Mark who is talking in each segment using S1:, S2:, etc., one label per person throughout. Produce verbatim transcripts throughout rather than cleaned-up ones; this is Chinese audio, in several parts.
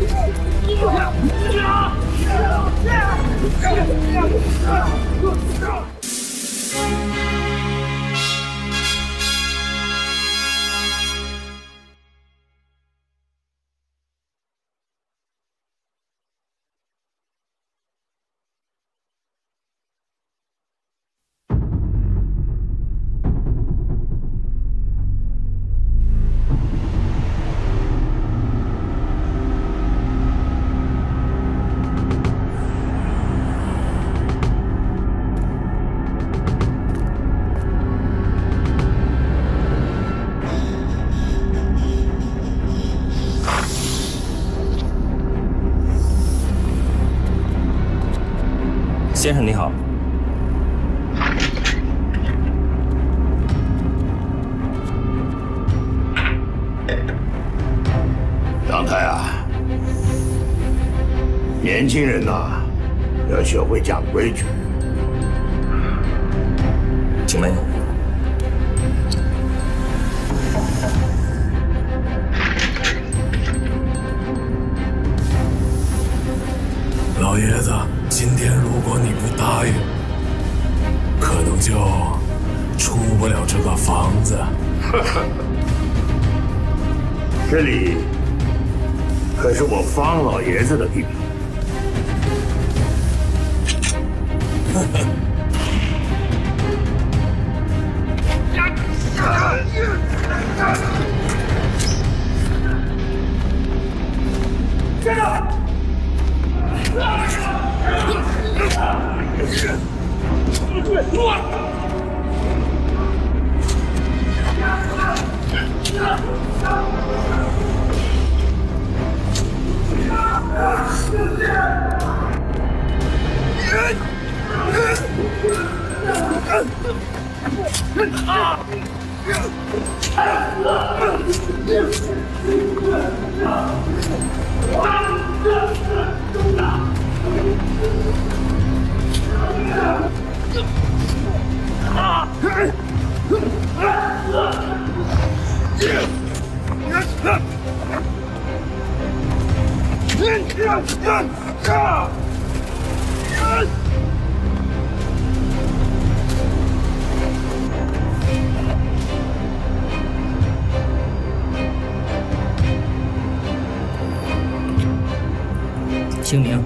S1: 先生你好，
S2: 杨太啊，年轻人呐，要学会讲规矩。
S1: 请问，
S3: 老爷子。 今天如果你不答应，可能就出不了这个房子。
S2: 这里可是我方老爷子的地盘。站住！
S1: 姓名：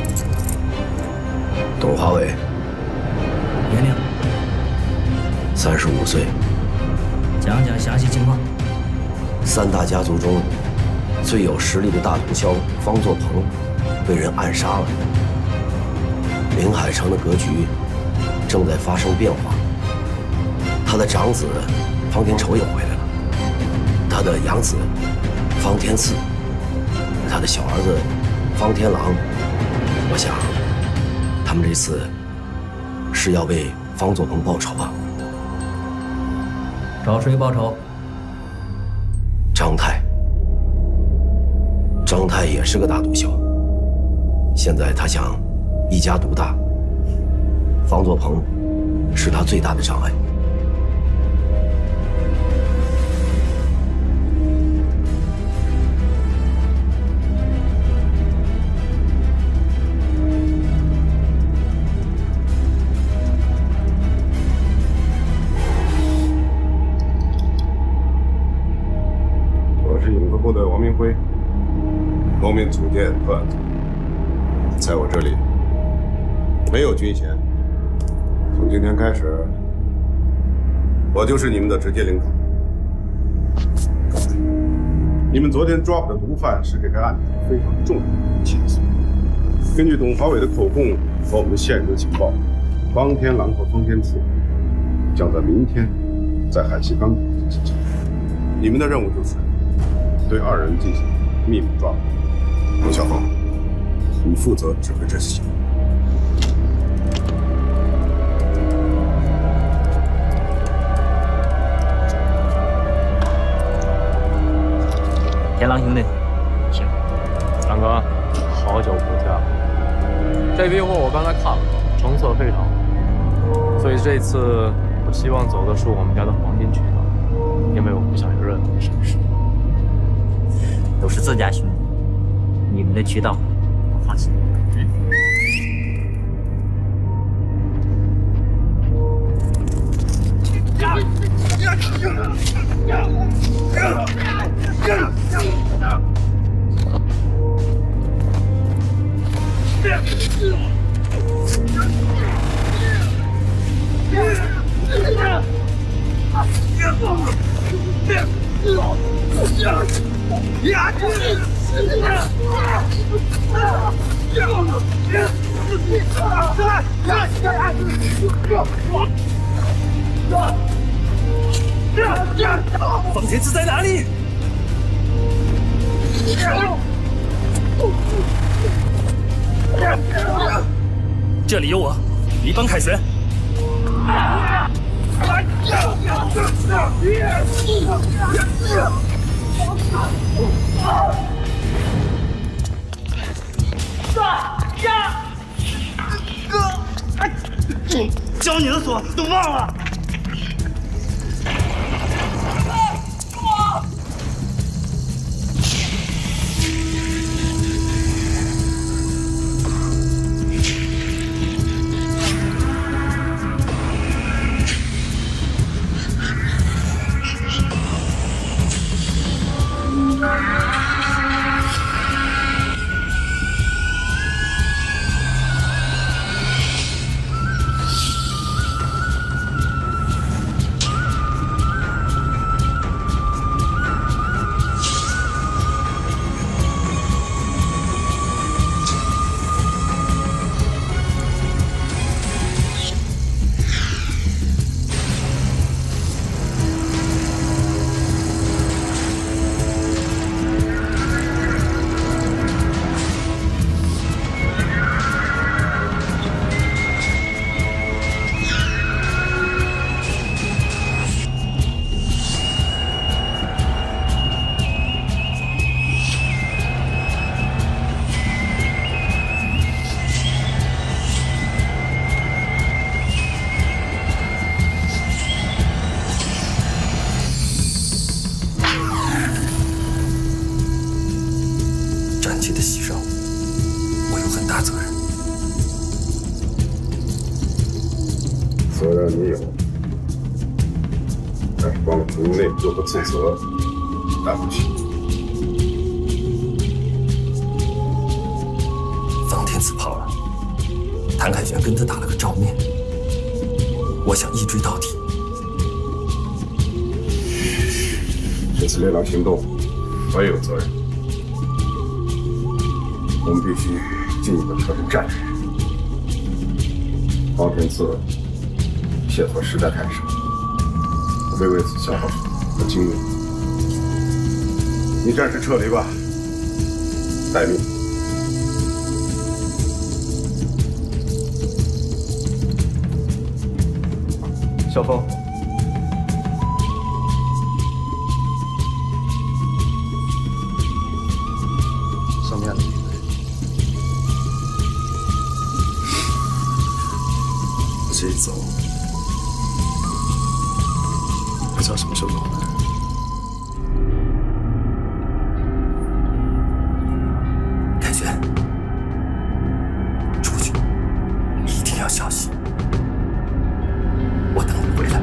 S4: 董华伟，
S1: 年龄：
S4: 三十五岁。
S1: 讲讲详细情况。
S4: 三大家族中最有实力的大毒枭方作鹏被人暗杀了。临海城的格局正在发生变化。他的长子方天仇也回来了，他的养子方天赐，他的小儿子。 方天狼，我想，他们这次是要为方作鹏报仇啊！
S1: 找谁报仇？
S4: 张泰，张泰也是个大毒枭，现在他想一家独大，方作鹏是他最大的障碍。
S5: 部的王明辉，农民组建特案组，在我这里没有军衔。从今天开始，我就是你们的直接领导。各位，你们昨天抓捕的毒贩是这个案子非常重要的线索。根据董华伟的口供和我们现有的情报，方天狼和方天赐将在明天在海西港口进行交易。你们的任务就是。 对二人进行秘密抓捕。陆小凤，你负责指挥这次行动。
S1: 天狼兄弟，
S6: 行。三哥，好久不见了。这批货我刚才看了，成色非常好，所以这次我希望走的是我们家的黄金渠道，因为我不想有任何的闪失。
S1: 都是自家兄弟，
S7: 你们的渠道，我放心。嗯。
S3: 方天子在哪里？这里有我，一帮凯旋。
S8: 教你的锁都忘了。
S3: 战旗的牺牲，我有很大责任。
S5: 责任你有，但是光凭内疚和自责担不起。
S3: 方天子跑了，谭凯旋跟他打了个照面，我想一追到底。
S5: 这次猎狼行动，我也有责任。我们必须进一步调整战略。方天赐线索实在太少，我会为此消耗和精力。你暂时撤离吧，待命。
S9: 萧峰，上面的。
S3: 这一走，不知道什么时候回来。凯旋，出去一定要小心。我等你回来。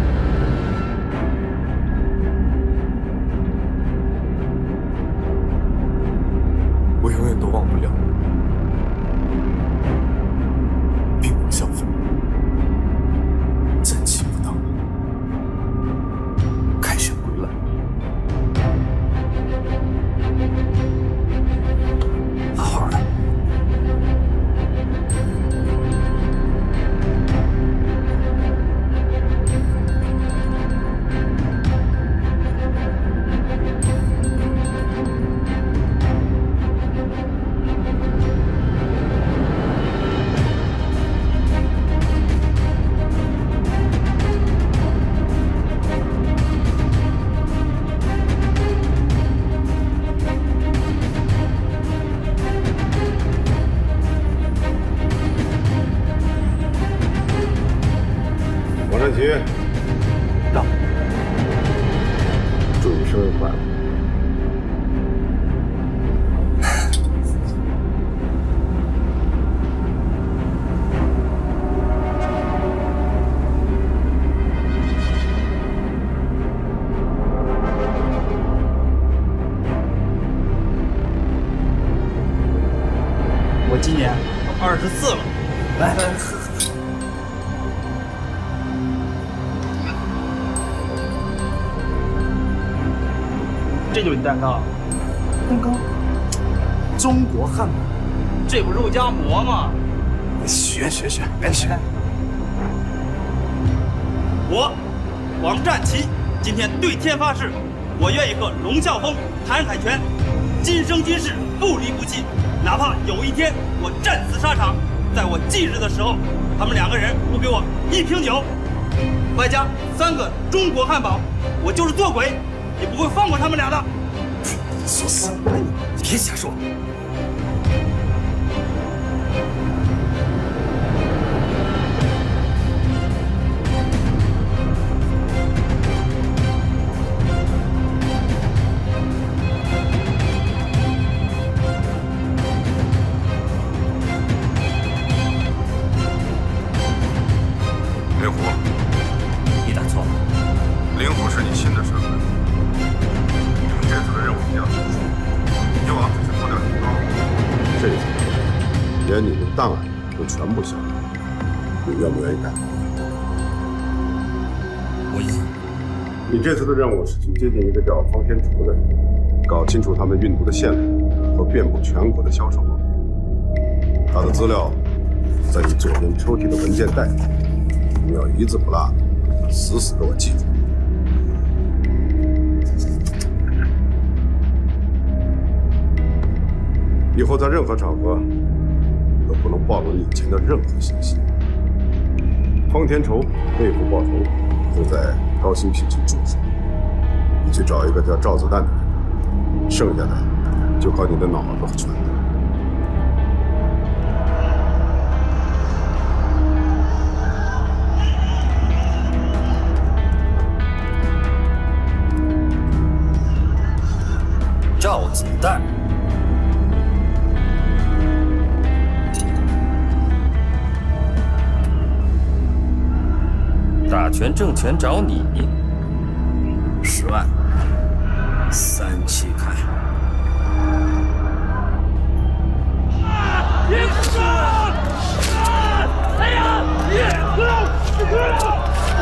S3: 我永远都忘不了兵王相逢。战旗不当，凯旋归来，好好的。
S5: 王善奇，到，祝你生日快乐。
S8: 这就是你蛋糕，蛋糕，中国汉堡，这不肉夹馍吗？
S3: 学学学，赶紧学！
S8: 我王占奇今天对天发誓，我愿意和龙啸峰、谭凯全今生今世不离不弃，哪怕有一天我战死沙场，在我忌日的时候，他们两个人不给我一瓶酒，外加三个中国汉堡，我就是做鬼也不会放过他们俩的。
S3: 作死！你别瞎说。
S5: 灵狐，
S1: 你打错了。
S5: 灵狐是你新的身份。你们这次的任务比较特殊，以往只是脱掉衣装，这次连你的档案都全部销毁。你愿不愿意干？
S1: 我愿意。
S5: 你这次的任务是去接近一个叫方天厨的人，搞清楚他们运毒的线路和遍布全国的销售网点。他的资料在你左边抽屉的文件袋里。你要一字不落的，死死给我记住。以后在任何场合都不能暴露你以前的任何信息。方天仇为父报仇，就在高新品区住宿。你去找一个叫赵子弹的人，剩下的就靠你的脑子和拳头。
S10: 赵子弹，大权政权找你，十万，三七开。
S11: 别杀！哎呀！别杀！别杀！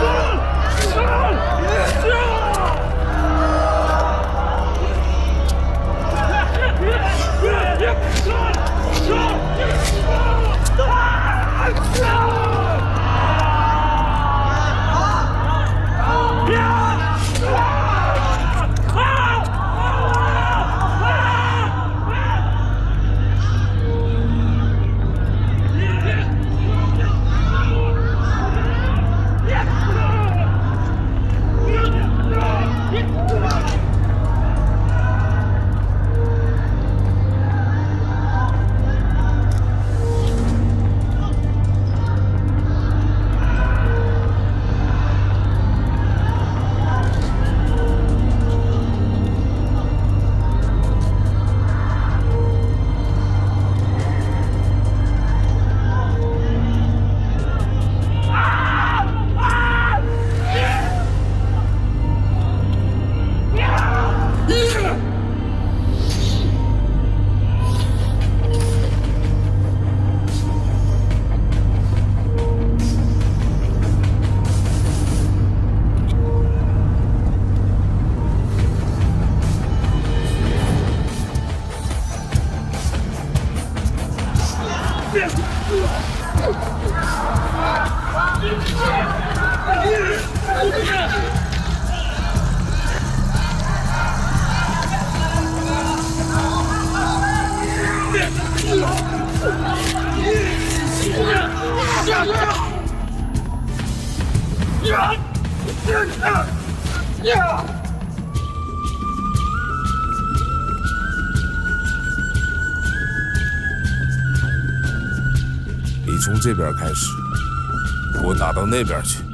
S3: 你从这边开始，给我打到那边去。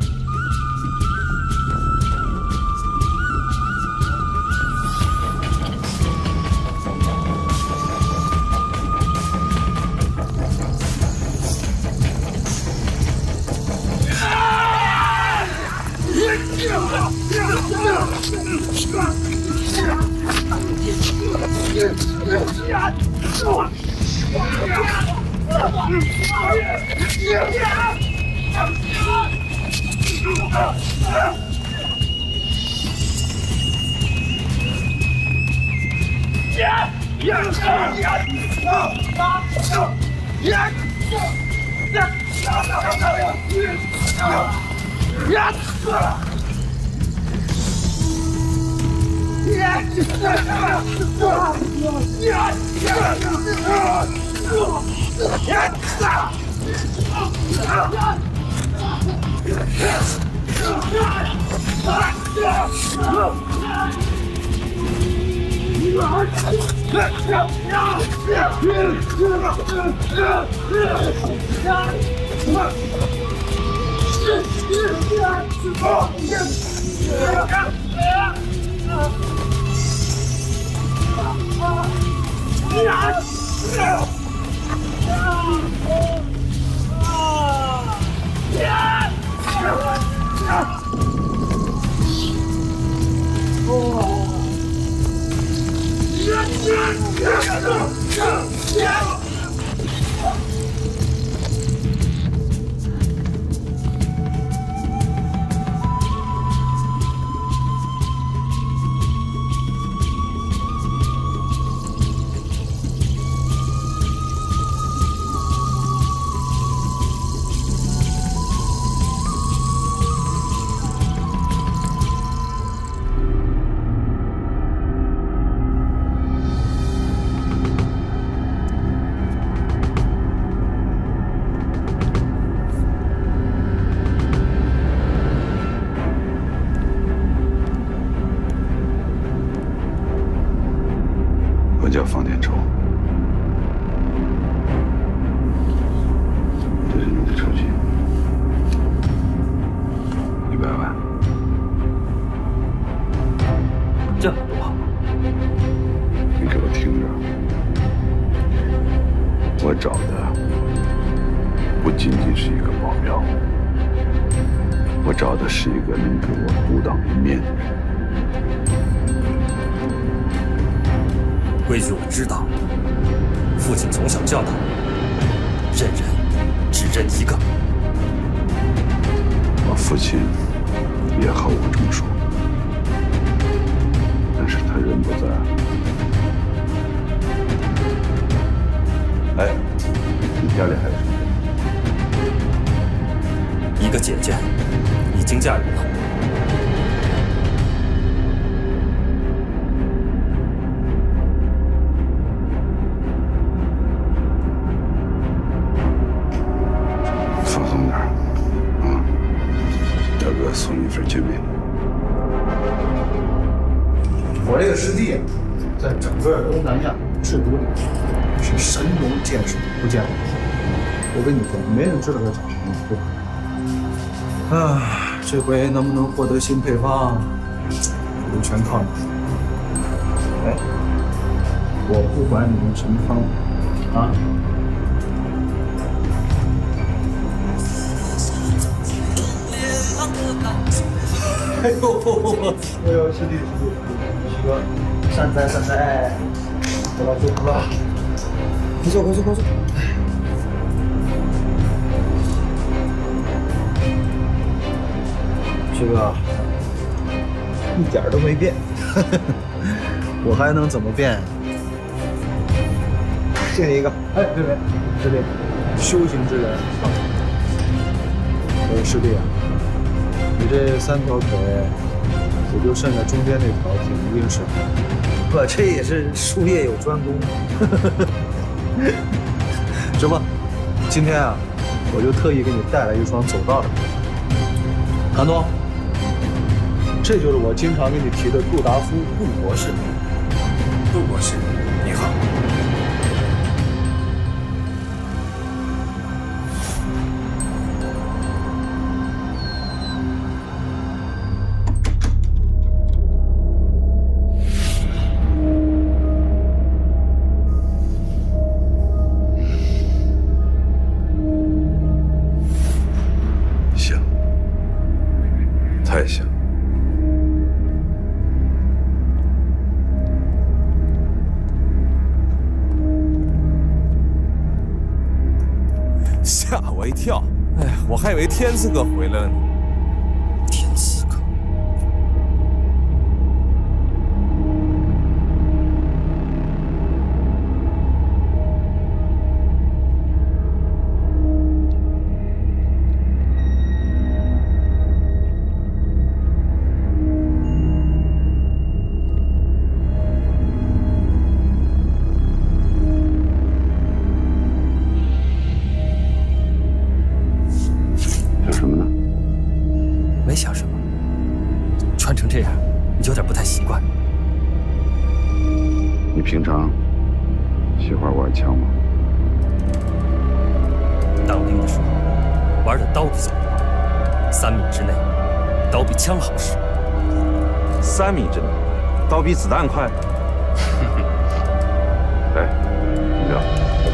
S12: 我叫方天仇，这是你的酬金，一百万。
S7: 这么多？
S12: 你给我听着，我找的不仅仅是一个保镖，我找的是一个能给我独当一面的人。
S1: 规矩我知道，父亲从小教导我，认人只认一个。
S12: 我父亲也和我这么说，但是他人不在。哎，你家里还有什么？
S1: 一个姐姐已经嫁人了。
S12: 送你一份见面。
S9: 我这个师弟，在整个东南亚制毒里是神龙见首不见尾。我跟你说，没人知道他长什么样，对吧？啊，这回能不能获得新配方，就全靠你。哎，我不管你用什么方法啊。 哎呦，哎呦，师弟师弟，许哥，善哉善哉，得了祝福了，快坐快坐快坐。许哥，一点都没变，我还能怎么变？敬你一个。哎，别别，师弟，修行之人啊，我说师弟啊。 你这三条腿，也就剩下中间那条挺硬实。我这也是术业有专攻。什么？今天啊，我就特意给你带来一双走道的。韩东，这就是我经常给你提的杜达夫杜博士。
S1: 杜博士，你好。
S12: 太像。
S13: 跳，哎呀，我还以为天赐哥回来了呢。
S1: 天赐哥。 没想什么，穿成这样，有点不太习惯。
S12: 你平常喜欢玩枪吗？
S1: 当兵的时候玩的刀比较多，三米之内，刀比枪好使。
S14: 三米之内，刀比子弹快。
S12: 来，你聊。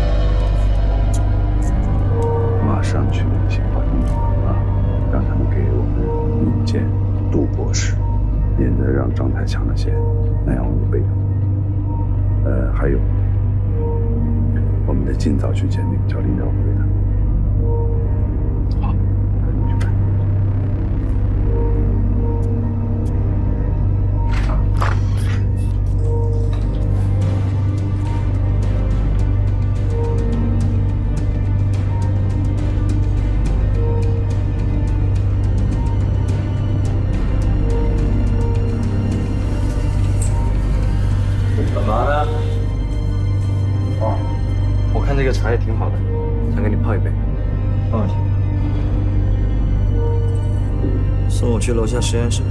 S12: 马上去联系华东啊，让他们给我们。 引荐杜博士，免得让张太抢了先，那样我们被动。呃，还有，我们得尽早去见那个叫林兆辉的。好，那你去办。
S6: 干嘛呢？哦，我看这个茶也挺好的，想给你泡一杯。
S9: 放下。送我去楼下实验室。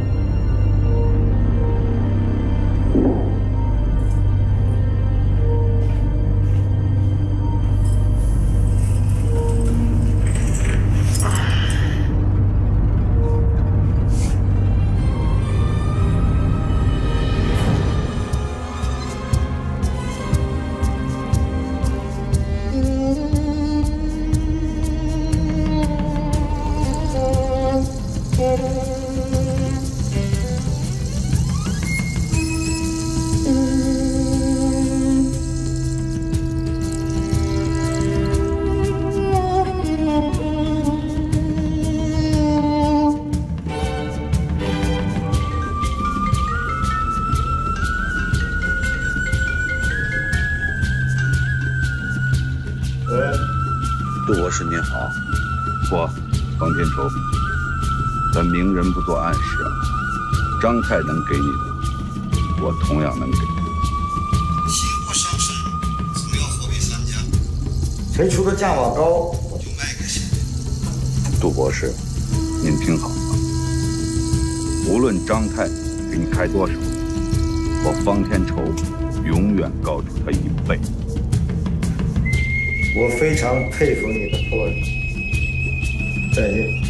S12: 杜博士您好，我方天仇。咱明人不做暗事啊，张太能给你的，我同样能给。
S9: 新货上市，总要货比三家。谁出的价码高，我就卖给谁。
S12: 杜博士，您听好了，无论张太给你开多少，我方天仇永远高出他一倍。
S9: 我非常佩服你的魄力。再见。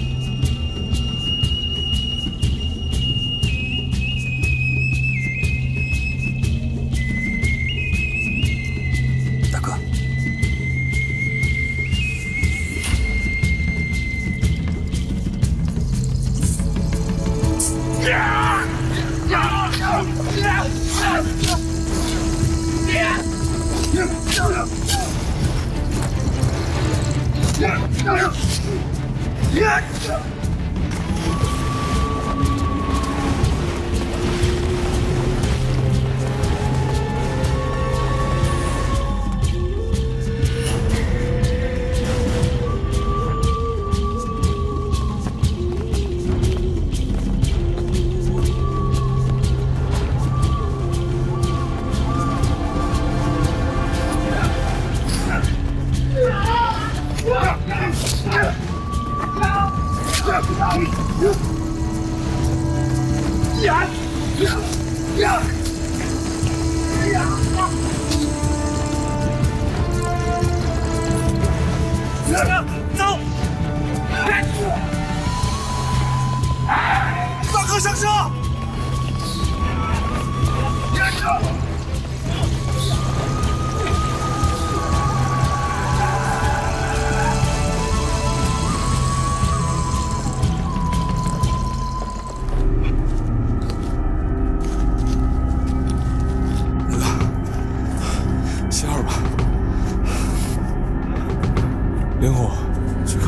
S1: 大哥，
S11: 走！大哥上车！
S13: 歇会儿吧。林虎，去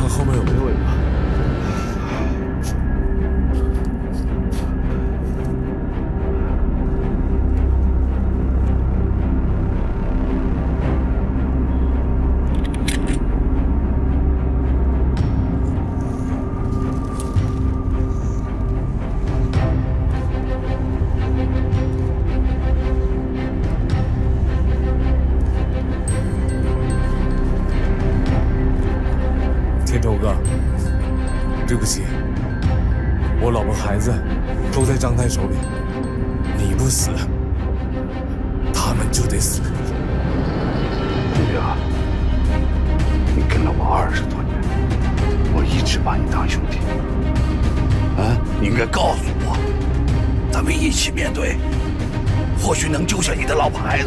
S3: 对不起，我老婆孩子都在张太手里，你不死，他们就得死。
S12: 陆阳，你跟了我二十多年，我一直把你当兄弟。啊，你应该告诉我，咱们一起面对，或许能救下你的老婆孩子。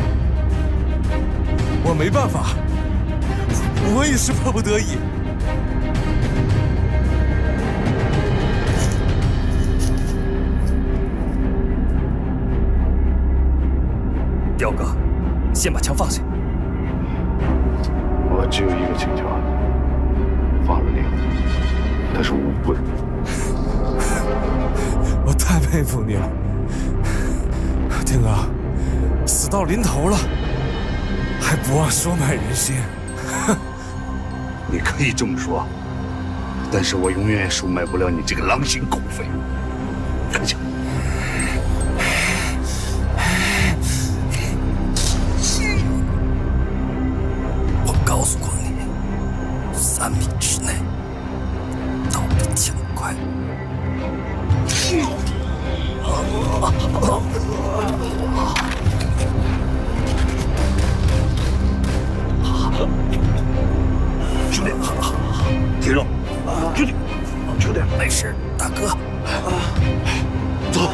S3: 我没办法，我也是迫不得已。
S1: 彪哥，先把枪放下。
S12: 我只有一个请求，放了莲子，他是无辜的。
S3: 我太佩服你了，天哥，死到临头了，还不忘收买人心。
S12: 你可以这么说，但是我永远也收买不了你这个狼心狗肺。看枪。
S10: 我告诉过你，三米之内，刀比枪快。
S12: 兄弟，听着，兄弟，兄弟，
S10: 没事，大哥。
S12: 走。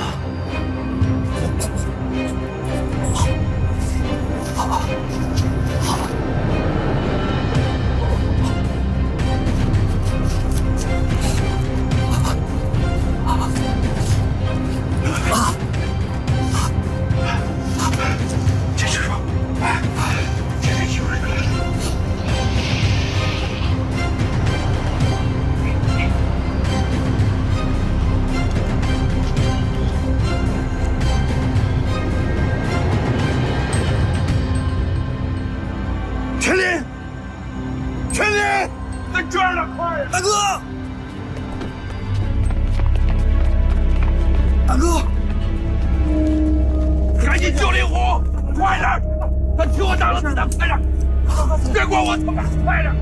S11: 全林，全林，在这儿呢，快呀！大哥，大哥，赶紧救令狐，快点！他替我挡了子弹，快点！别管我他妈，快点！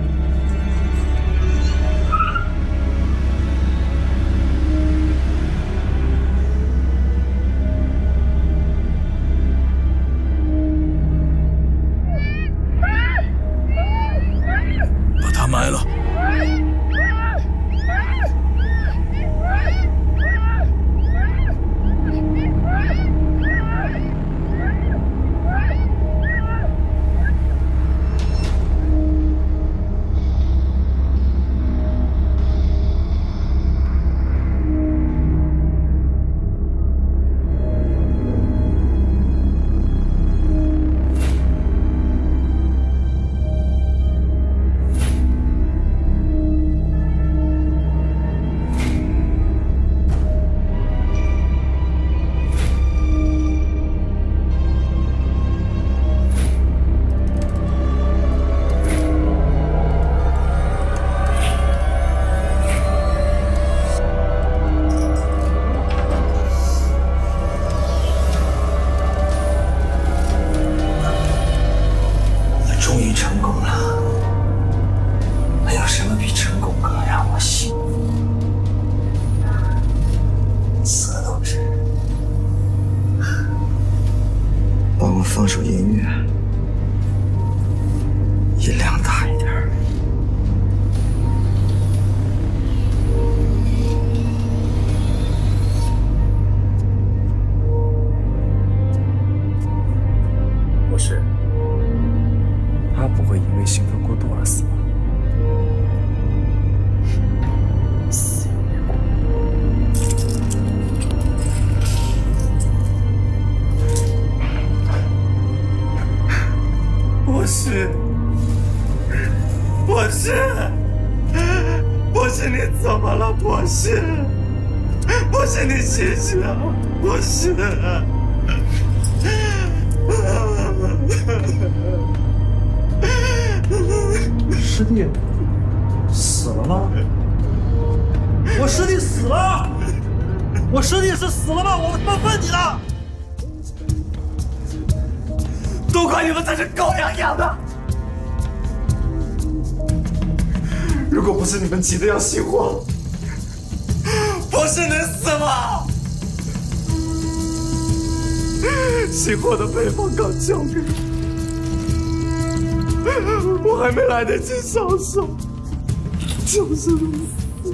S3: 把他埋了。
S15: 放首音乐，音量大一点。
S13: 不是，他不会因为兴奋过度而死吧？死也别过。博士，博士，博士，你怎么了？博士，博士，你醒醒啊！博士，
S9: 师弟死了吗？我师弟死了！我师弟是死了吗？我他妈问你呢！
S13: 都怪你们在这狗养养的！如果不是你们急着要熄火， 不是你死吗？新货的配方刚交给我，我还没来得及上手，就是如此。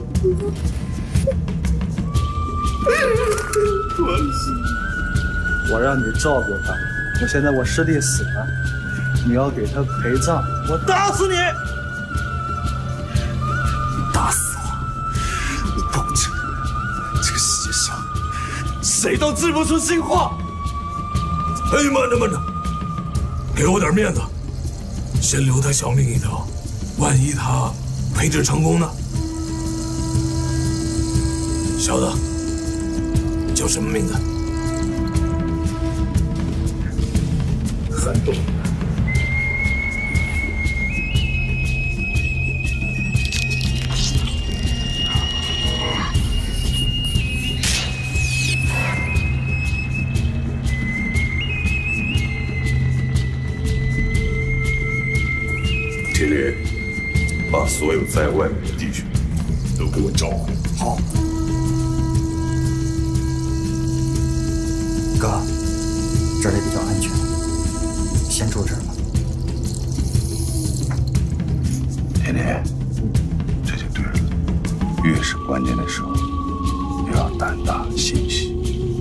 S9: 我是，我让你照顾他，我现在我师弟死了，你要给他陪葬，我打死你！
S13: 打死我！我保证，这个世界上谁都治不出新货。
S3: 哎，慢着慢着，给我点面子，先留他小命一条，万一他培植成功呢？小子，叫什么名字？
S9: 很懂。
S12: 铁烈，把所有在外面的弟兄都给我召回。
S9: 好。哥，这里比较安全，先住这儿吧。
S12: 铁烈，这就对了。越是关键的时候，越要胆大心细。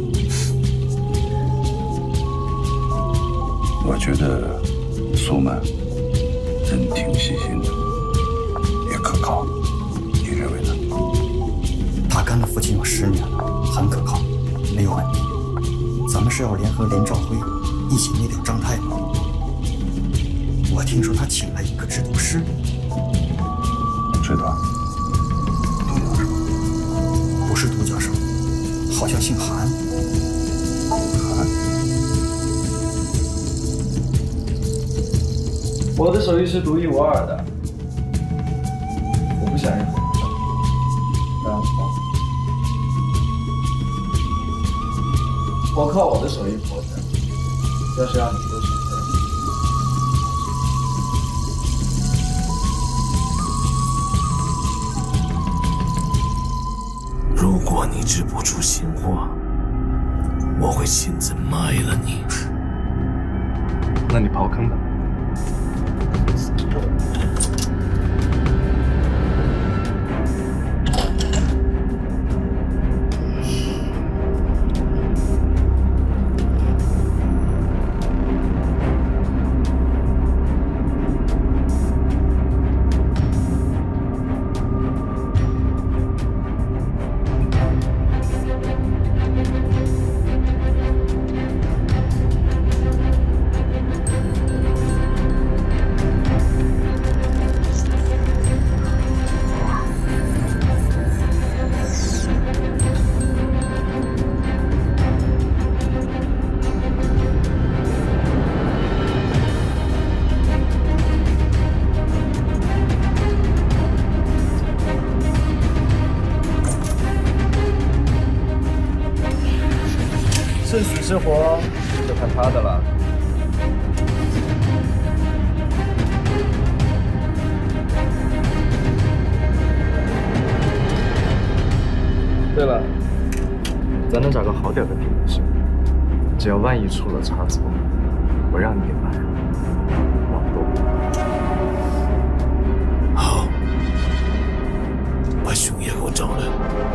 S12: 我觉得苏曼人挺细心的，也可靠。你认为呢？
S9: 他跟了父亲有十年了，很可靠，没有问题。咱们是要联合林兆辉一起灭掉张太吗？我听说他请了一个制毒师。
S12: 知道。杜教授？
S9: 不是杜教授，好像姓韩。
S12: 韩？
S16: 我的手艺是独一无二的，我不想任何人知道。当然好。我靠我的手艺活着，要是让你做选择，
S3: 如果你制不出新货，我会亲自埋了你。
S6: 那你刨坑吧。
S16: 是死是活，就看他的了。对了，咱能找个好点的品质，只要万一出了差错，我让你给卖了，往多不
S3: 好，把熊爷给我找来。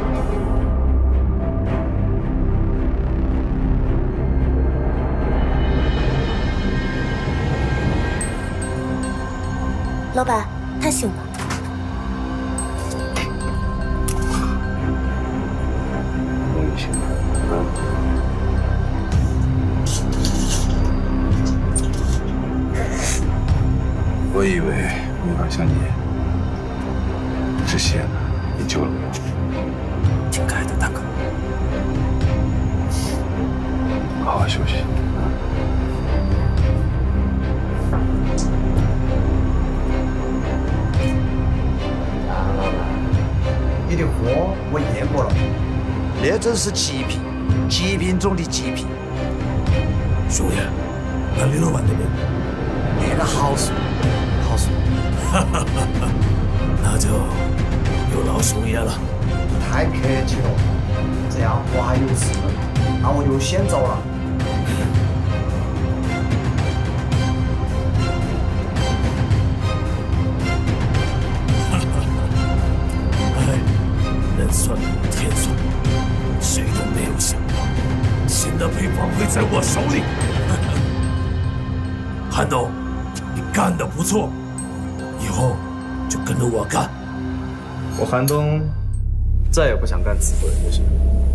S17: 老板，他醒了。
S12: 终于醒了啊！我以为没法像你止血呢，你救了我。
S4: 挺该的，大哥。
S12: 好好休息。
S9: 你的货我验过了，
S18: 那真是极品，极品中的极品。
S3: 兄弟，那李老板那边，
S18: 那个好说，好说。
S3: 哈哈哈哈，那就有劳兄爷了。
S9: 太客气了。
S18: 这样我还有事，那我就先走了。
S3: 哎，人算不天算，谁都没有想到，新的配方会在我手里。韩东，你干得不错，以后就跟着我干。
S16: 我韩东再也不想干自己人的事。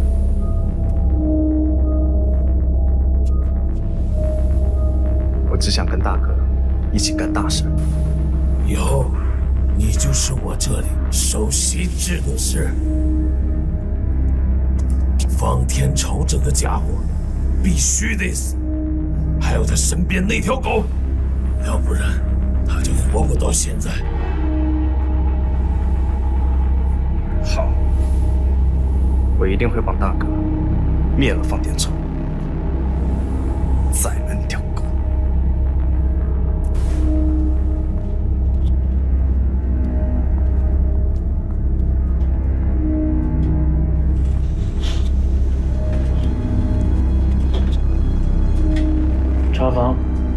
S16: 我只想跟大哥一起干大事。
S3: 以后你就是我这里首席制毒师。方天仇这个家伙必须得死，还有他身边那条狗，要不然他就活不到现在。
S16: 好，我一定会帮大哥灭了方天仇，宰了那条狗。
S7: 查房。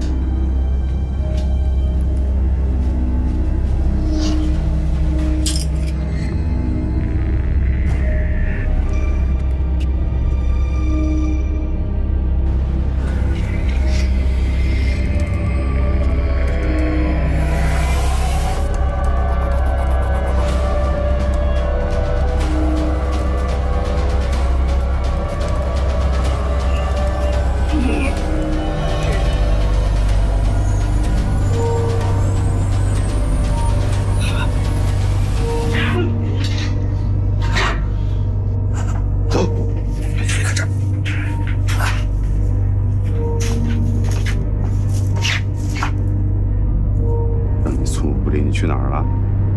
S12: 去哪儿了？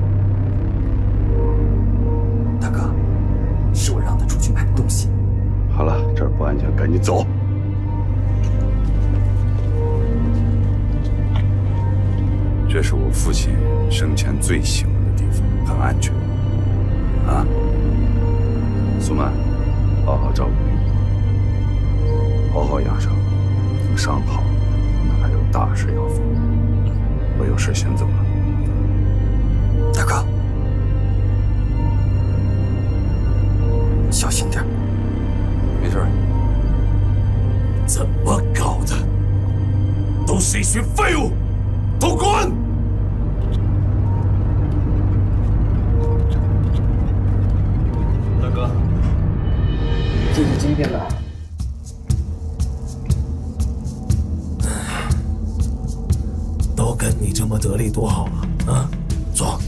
S1: 大哥，是我让他出去买东西。
S12: 好了，这儿不安全，赶紧走。这是我父亲生前最喜欢的地方，很安全。啊，苏曼，好好照顾你，好好养伤，等伤好，我们还有大事要做。我有事先走了。
S1: 大哥，小心点。
S12: 没事。
S3: 怎么搞的？都是一群废物，都滚！
S16: 大哥，这是今天的。
S3: 都跟你这么得力多好啊！啊，坐。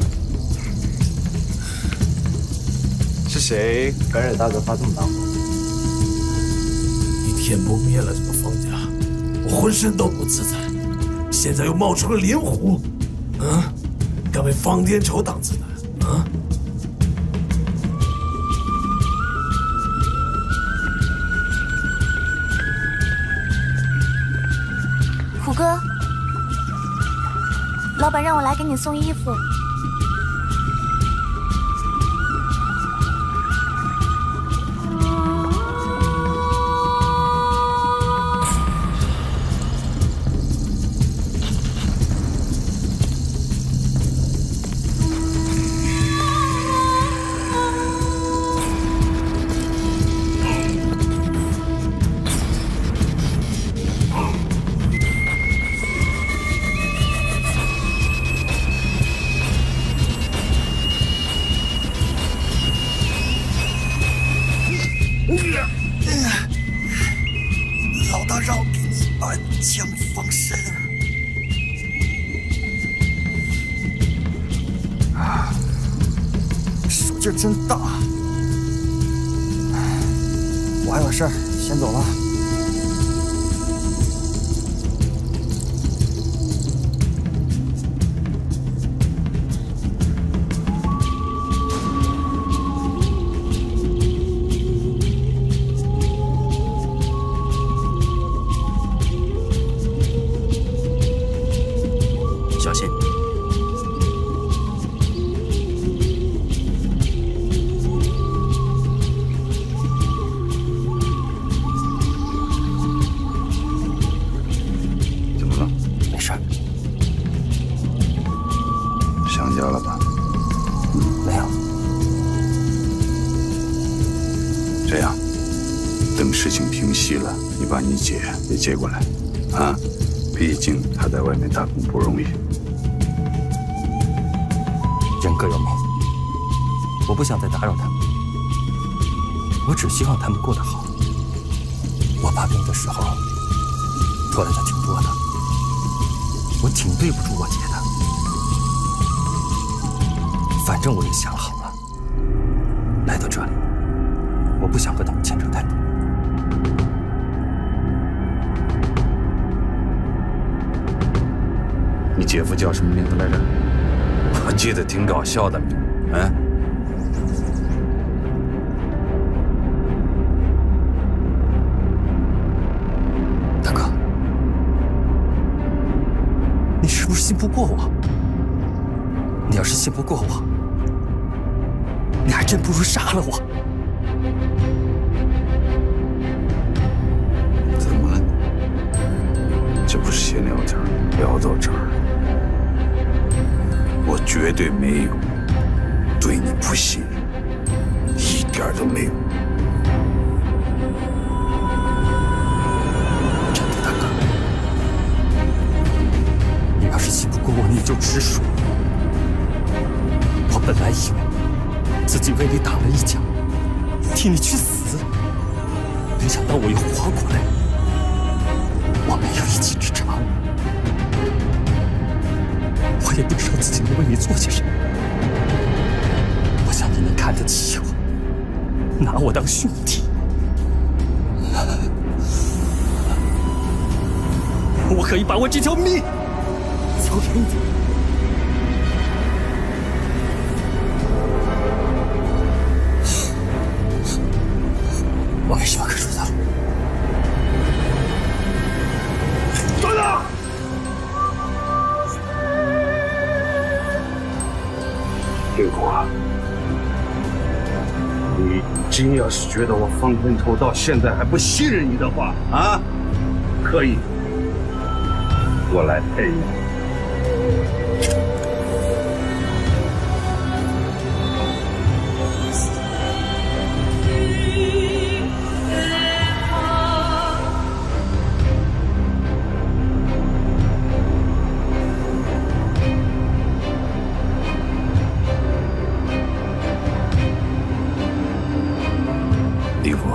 S16: 是谁敢惹大哥发这么大火？
S3: 你天不灭了这个方家，我浑身都不自在。现在又冒出了林虎，啊，敢为方天仇挡子弹啊！
S17: 虎哥，老板让我来给你送衣服。
S18: 老大让我给你把枪放身。啊，手劲真大。我还有事儿，先走了。
S1: 小心！
S12: 事情平息了，你把你姐也接过来，啊，毕竟她在外面打工不容易。
S1: 人各有命，我不想再打扰他们，我只希望他们过得好。我发病的时候拖累的挺多的，我挺对不住我姐的。反正我也想好了，来到这里，我不想和他们牵扯太多。
S12: 你姐夫叫什么名字来着？我记得挺搞笑的，嗯。
S1: 大哥，你是不是信不过我？你要是信不过我，你还真不如杀了我。
S12: 怎么了？这不是闲聊天，聊到这儿，我绝对没有对你不信任，一点都没有。
S1: 真的，大哥，你要是信不过我，你就直说。我本来以为自己为你挡了一枪，替你去死，没想到我又活过来。我没有一技之长，我也不知道自己能为你做些什么。我想你能看得起我，拿我当兄弟。我可以把我这条命交给你。我没什么可说的。
S11: 站住！
S12: 丁国，你真要是觉得我方天仇到现在还不信任你的话，啊，可以，我来陪你。李国，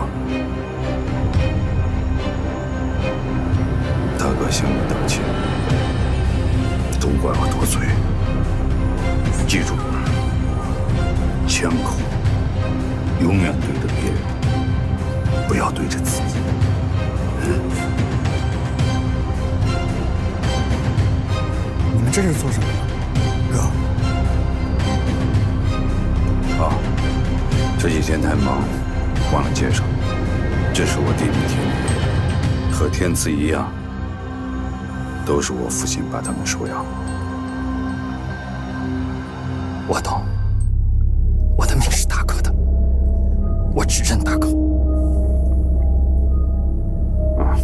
S12: 大哥向你道歉，都怪我多嘴。记住，枪口永远对着别人，不要对着自己。
S9: 你们这是做什么？哥。
S12: 啊，这几天太忙。忘了介绍，这是我弟弟天宇，和天赐一样，都是我父亲把他们收养。
S1: 我懂，我的命是大哥的，我只认大哥。
S12: 啊，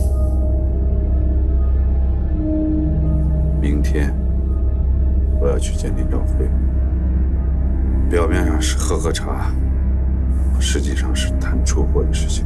S12: 明天我要去见林兆辉，表面上是喝喝茶。实际上是谈出货的事情。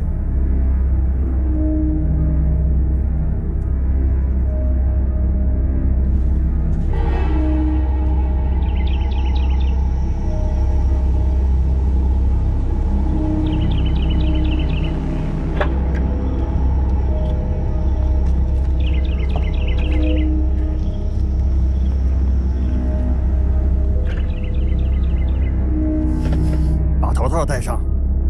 S9: 把头套戴上。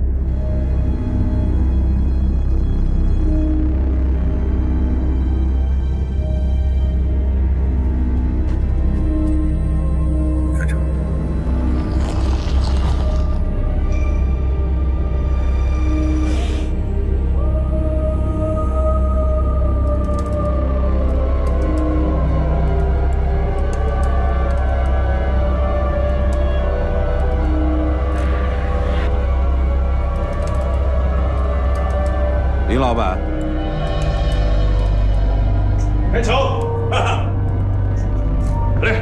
S12: 林老板，
S11: 开球！来，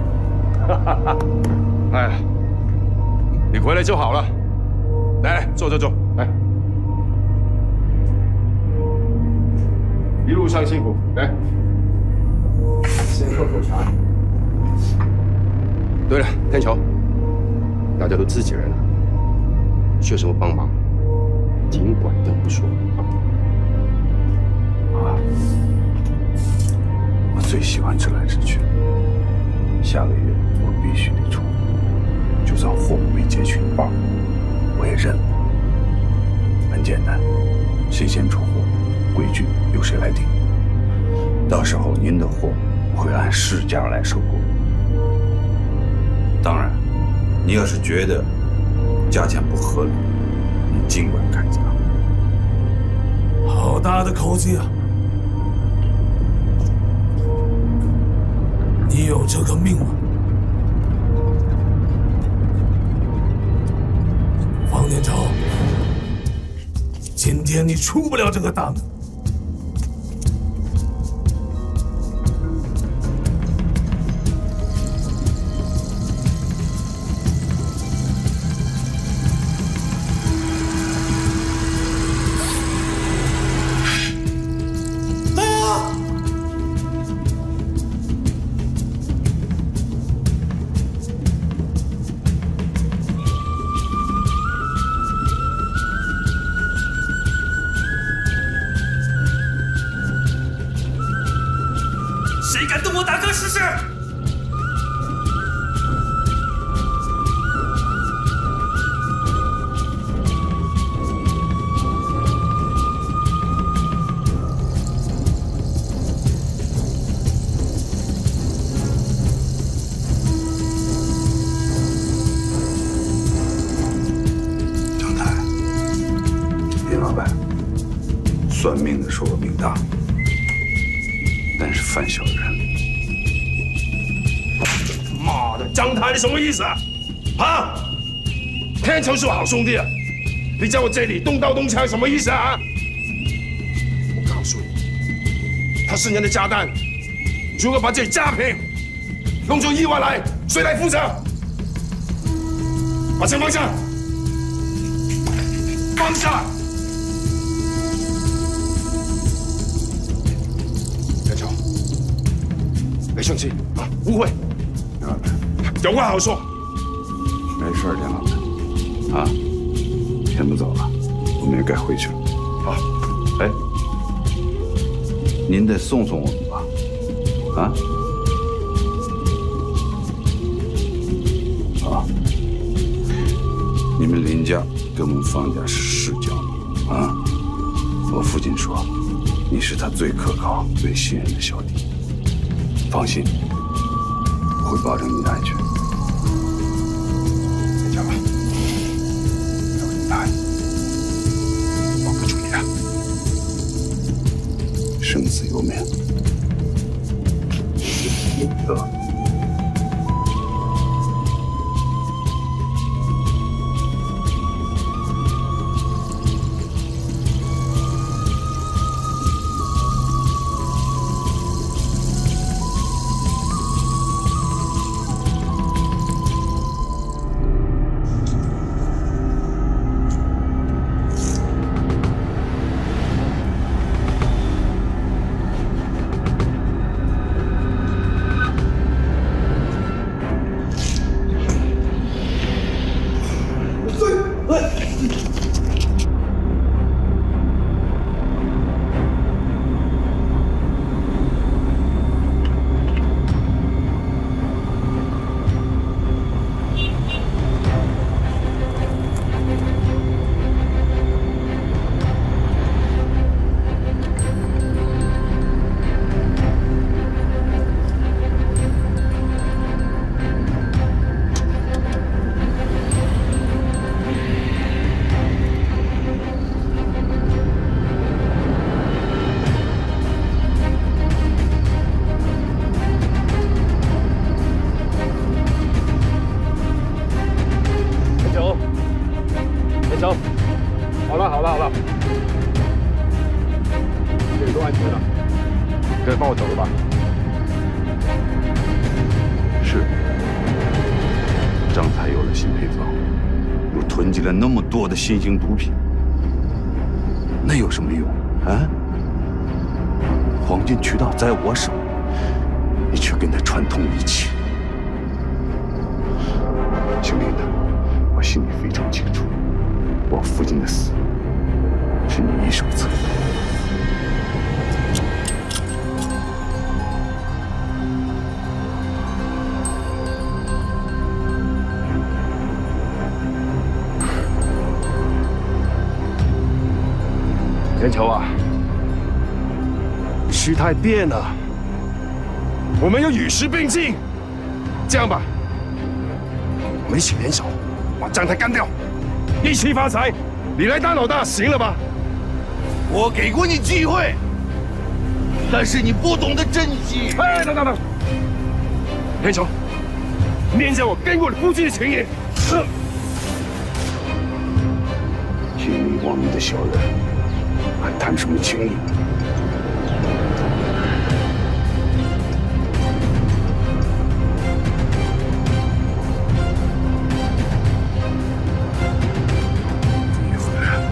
S19: 哎，你回来就好了。来来，坐坐坐，来。
S5: 一路上辛苦，来，
S9: 先喝口茶。
S5: 对了，天桥，大家都自己人了，需要什么帮忙，尽管跟我说。
S12: 啊，我最喜欢直来直去。下个月我必须得出，就算货物被劫去一半，我也认了。很简单，谁先出货，规矩由谁来定。到时候您的货会按市价来收购。当然，你要是觉得价钱不合理，你尽管开价。
S3: 好大的口气啊！你有这个命吗？方天朝，今天你出不了这个大门。
S11: 谁敢动我大哥石氏？
S12: 张太，林老板，算命的说我命大。但是犯小人。
S3: 妈的，张太，你什么意思啊？啊！天仇是我好兄弟啊，你在我这里动刀动枪，什么意思啊？我告诉你，他是人的家当，如果把这家贫弄出意外来，谁来负责？把枪放下，放下！别生气啊！误会，
S12: 林老板，
S3: 有话好说。
S12: 没事，林老板。啊，天不早了，我们也该回去了。
S3: 好，
S12: 哎，您得送送我们吧？啊？啊！你们林家给我们方家是世交啊！我父亲说，你是他最可靠、最信任的小弟。放心，我会保证你的安全。
S3: 回家吧，要你大爷，保不住你啊！
S12: 生死由命。走。
S6: 好了好了好了，这里都安全了，可以放我走了吧？
S12: 是。张太有了新配方，又囤积了那么多的新型毒品，那有什么用啊？ 黄金渠道在我手，你却跟他串通一气。姓林的，我心里非常清楚，我父亲的死是你一手策动。 天桥啊，时态变了，
S3: 我们要与时并进。这样吧，我们一起联手，把张太干掉，一起发财。你来当老大，行了吧？
S11: 我给过你机会，但是你不懂得珍惜。
S3: 哎，等等等，天桥，念在我跟过你父亲的情谊。
S12: 秦明王你的小人。 还谈什么情谊？终于回来了。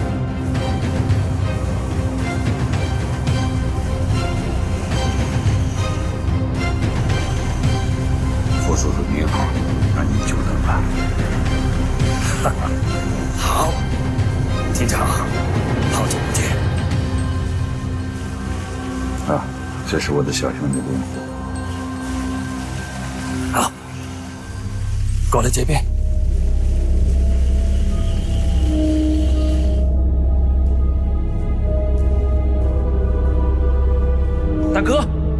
S10: 傅叔叔您好，让您久等了。
S1: 哈哈，好，经常好久不见。
S12: 啊，这是我的小兄弟林虎。
S1: 好，过来这边。大哥，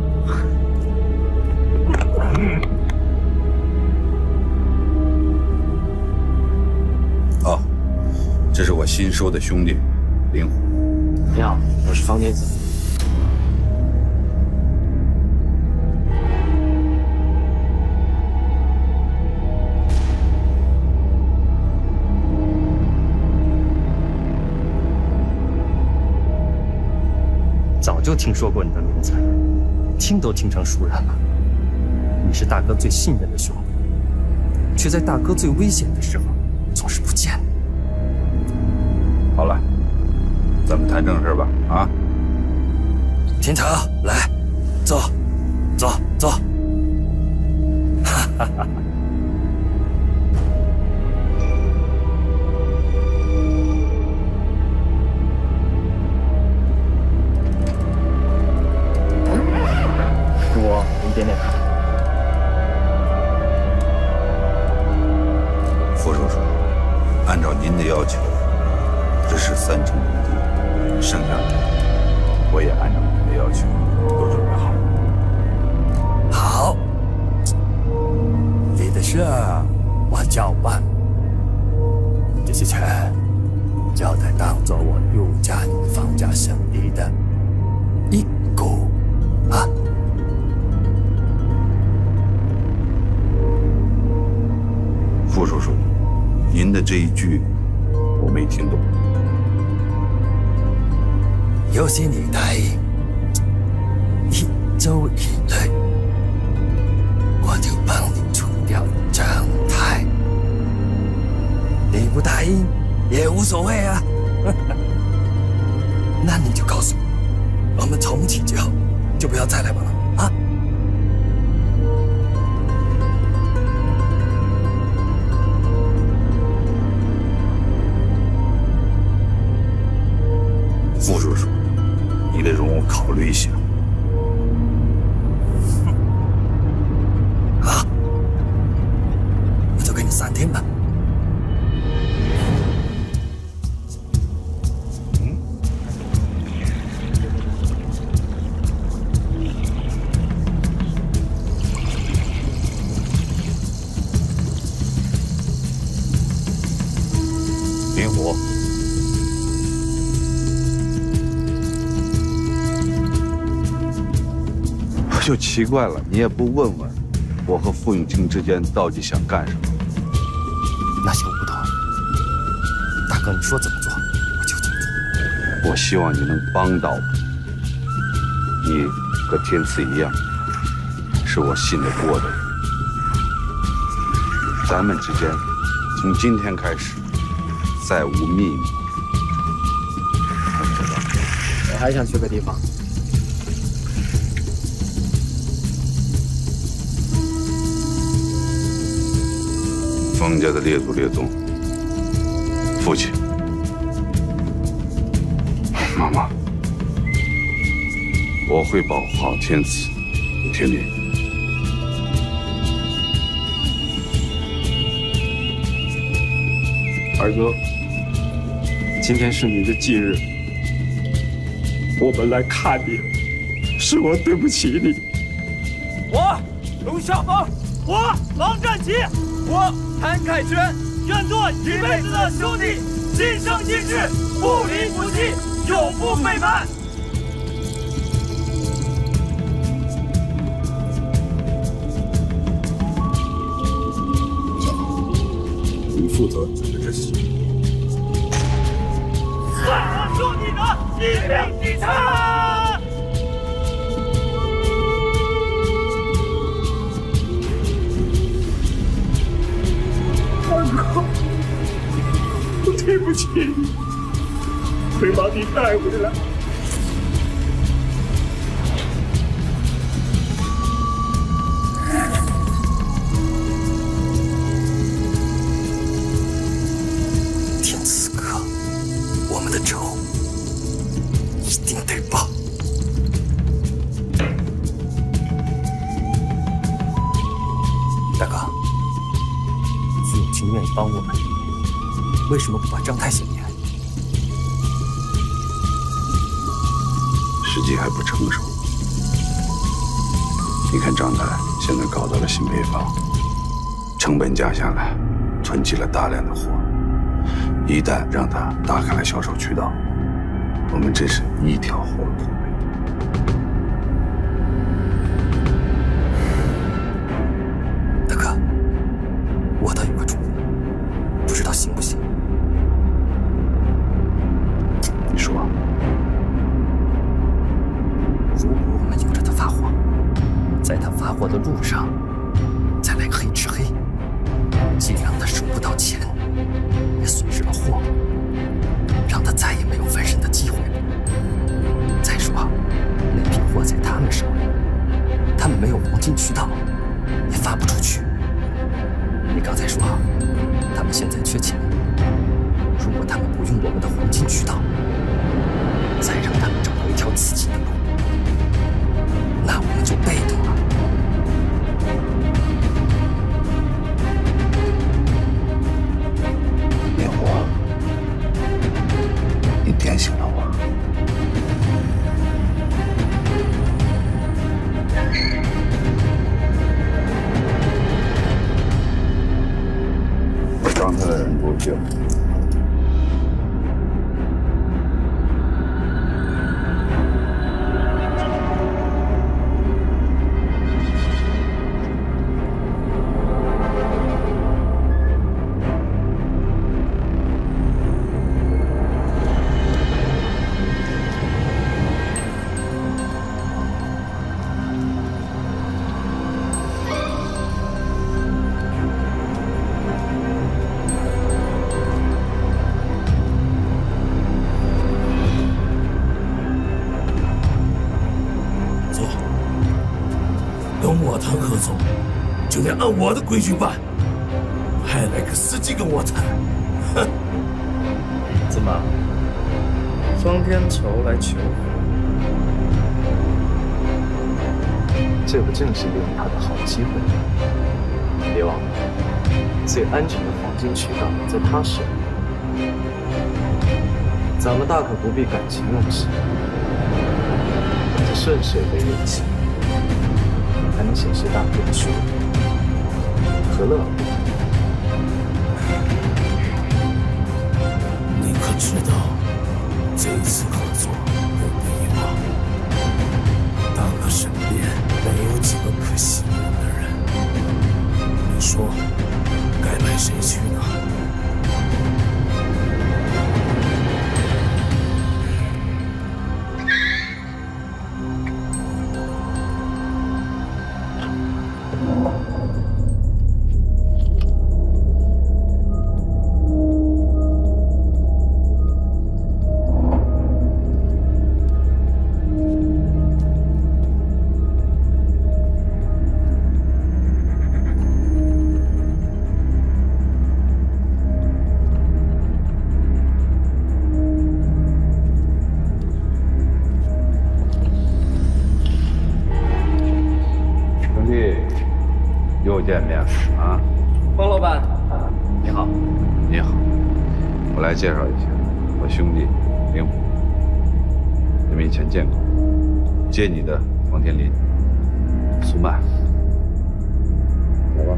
S10: 哦，这是我新收的兄弟林虎。
S16: 你好，我是方天子。
S1: 早就听说过你的名字，听都听成熟人了。你是大哥最信任的兄弟，却在大哥最危险的时候总是不见。
S10: 好了，咱们谈正事吧。啊，
S1: 天朝，来，坐，坐，坐。哈哈哈。
S16: 我你点点头。
S10: 傅叔叔，按照您的要求，这是三成土地，剩下的我也按照您的要求都准备好了。
S1: 好，你的事我照办，这些钱就得当做我陆家方家生意的一股啊。
S10: 傅叔叔，您的这一句我没听懂。
S1: 有些你答应，一周以内我就帮你除掉张太。你不答应也无所谓啊。那你就告诉我，我们从此之后就不要再来往了啊。
S10: 傅叔叔，你得容我考虑一下。
S1: 好，我就给你三天吧。
S10: 嗯。林虎。
S12: 就奇怪了，你也不问问，我和傅永清之间到底想干什么？
S1: 那些我不懂，大哥，你说怎么做，我就怎么做。
S12: 我希望你能帮到我。你和天赐一样，是我信得过的人。咱们之间，从今天开始，再无秘密。
S16: 我还想去个地方。
S10: 方家的列祖列宗。父亲，妈妈，我会保护好天子、天命。
S19: 二哥，今天是你的忌日，我们来看你，是我对不起你。
S11: 我龙啸风，
S8: 我王战旗，
S11: 我谭凯旋，
S8: 愿做一辈子的兄弟，今生今世不离不弃，永不背叛。
S5: 你负责指挥这些。
S8: 算我兄弟的一命一差。
S19: 二哥，我对不起你，会把你带回来。
S1: 天赐哥，我们的仇一定得报。大哥，傅永清愿意帮我们，为什么不把张太先灭？
S10: 时机还不成熟。你看张太现在搞到了新配方，成本降下来，囤积了大量的货。一旦让他打开了销售渠道，我们真是一条活路都没有。
S1: 大哥，我倒有个主意，不知道行不行？
S10: 你说。
S1: 如果我们由着他发货，在他发货的路上再来个黑吃黑，既让他收不到钱，也损失了货，让他再也没有翻身的机会了。再说，那批货在他们手里，他们没有黄金渠道，也发不出去。你刚才说，他们现在缺钱，如果他们不用我们的黄金渠道，再让他们找到一条自己的路，那我们就被动了。
S10: 烈火，你点醒了我。张太的人给我救。
S11: 按我的规矩办，还来个司机跟我谈，哼！
S16: 怎么，方天仇来求和？这不正是利用他的好机会？别忘了，最安全的黄金渠道在他手里，咱们大可不必感情用事，这顺水为人情，还能显示大哥的虚伪。何乐而不为？
S11: 你可知道，这一次合作不必遗忘。大哥身边没有几个可信任的人，你说该派谁去呢？
S10: 见面啊！
S16: 方老板，你好。
S10: 你好，我来介绍一下，我兄弟林虎，你们以前见过。接你的王天林、苏曼，来吧。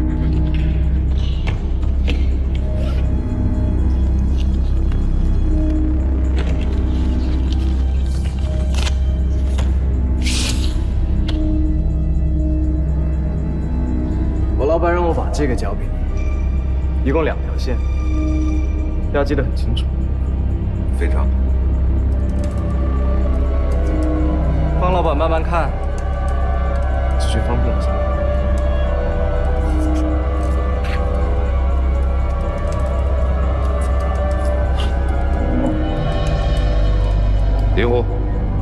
S16: 我老板让我把这个交给你，一共两条线，要记得很清楚。
S10: 非常。
S16: 方老板慢慢看，只需方便一下。
S10: 林虎，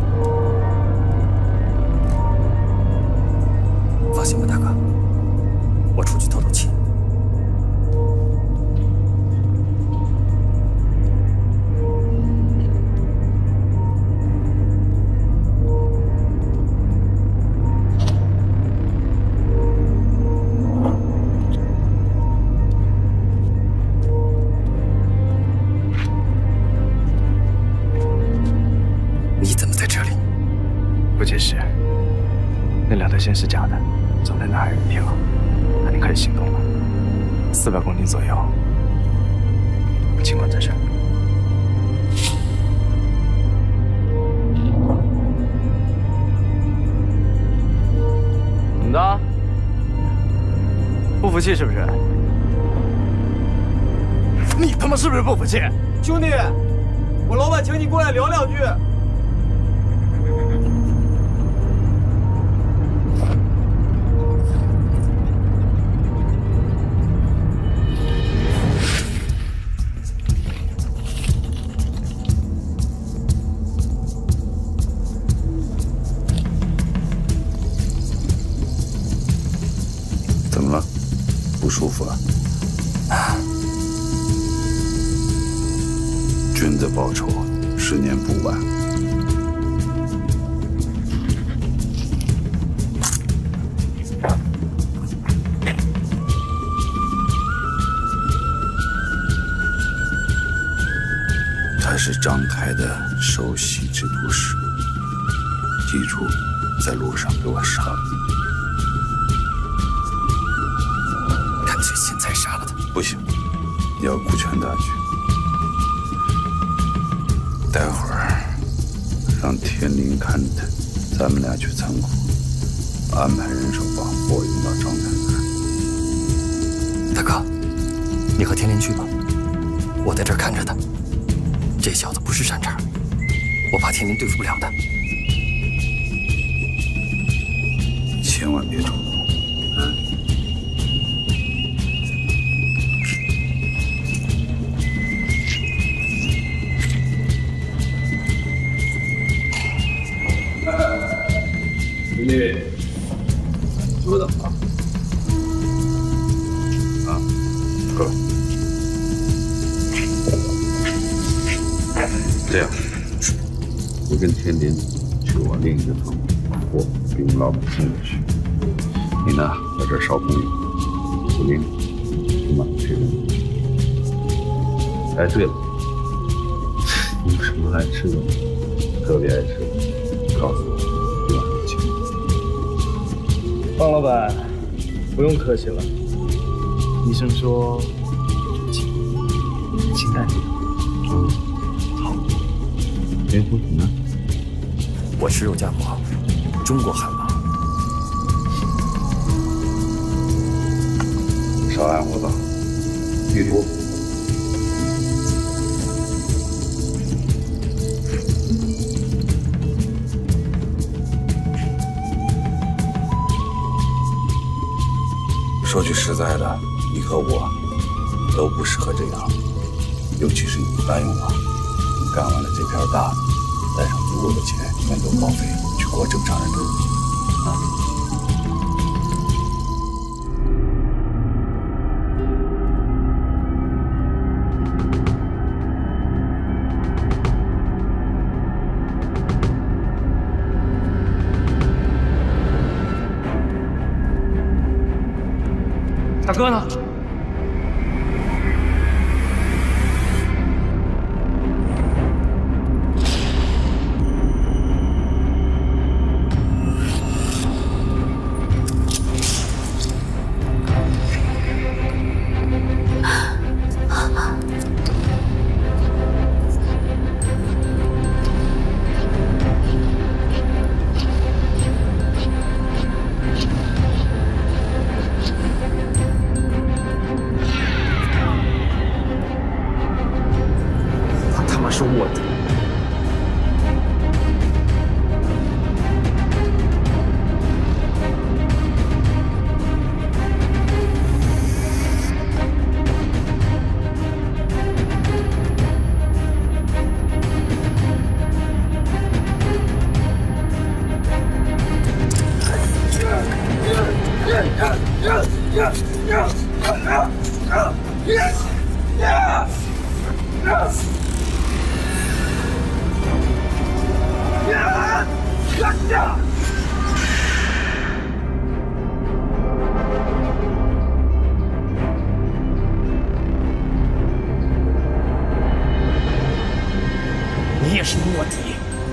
S1: 放心吧，大哥，我出去透透气。
S16: 线是假的，张太那还有一条，那你开始行动了。四百公斤左右，尽管在这儿。怎么的？不服气是不是？你他妈是不是不服气？
S20: 兄弟，我老板请你过来聊两句。
S10: 怎么了？不舒服啊？君子报仇，十年不晚。他是章台的首席制毒师，记住，在路上给我杀了。
S1: 干脆现在杀了他。
S10: 不行，要顾全大局。待会儿让天林看着他，咱们俩去仓库安排人手把货运到张太那儿。
S1: 大哥，你和天林去吧，我在这儿看着他。这小子不是善茬，我怕天林对付不了他。
S10: 千万别冲动。兄弟，久等了。啊，哥，这样，我跟天林去我另一个仓库，货给我们老板送过去。你呢，在这儿捎朋友。我领你去买这个。哎，对了，你有什么爱吃的吗？特别爱吃的，告诉我。
S16: 方老板，不用客气了。医生说，清清淡点。
S10: 嗯，好。哎，不你呢？
S1: 我吃肉夹馍，中国汉堡。
S10: 少按我吧，地图。说句实在的，你和我都不适合这一行，尤其是你答应我，你干完了这片大的，带上足够的钱，免走保费，去过正常人的日子啊。
S1: 哥呢？
S16: 是我的。
S11: 你也是卧底。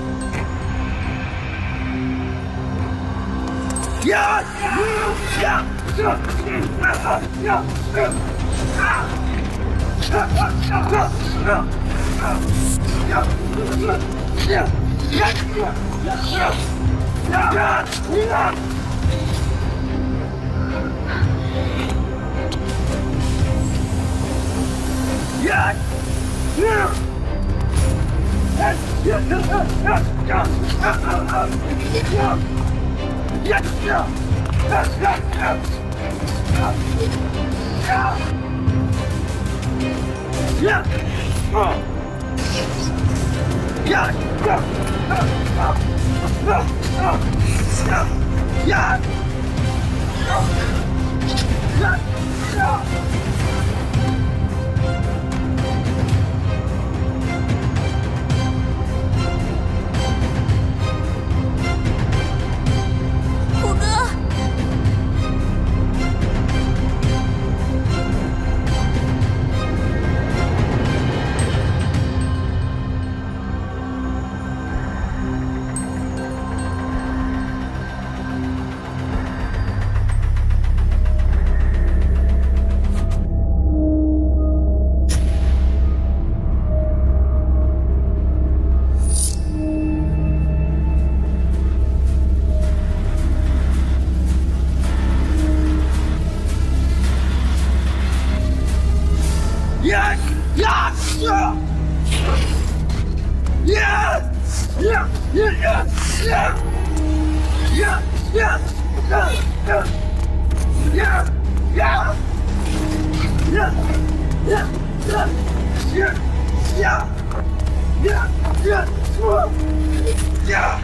S11: 呀呀呀！
S17: 虎哥，
S11: 呀呀呀！呀呀呀呀呀！呀呀呀呀！呀呀呀呀呀呀呀呀！我呀！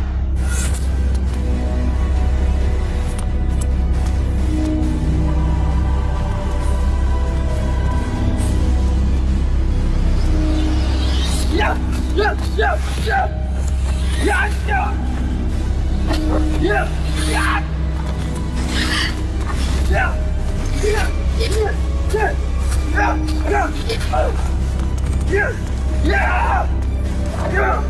S11: 呀呀呀呀呀呀！呀呀！呀呀呀呀呀呀呀呀！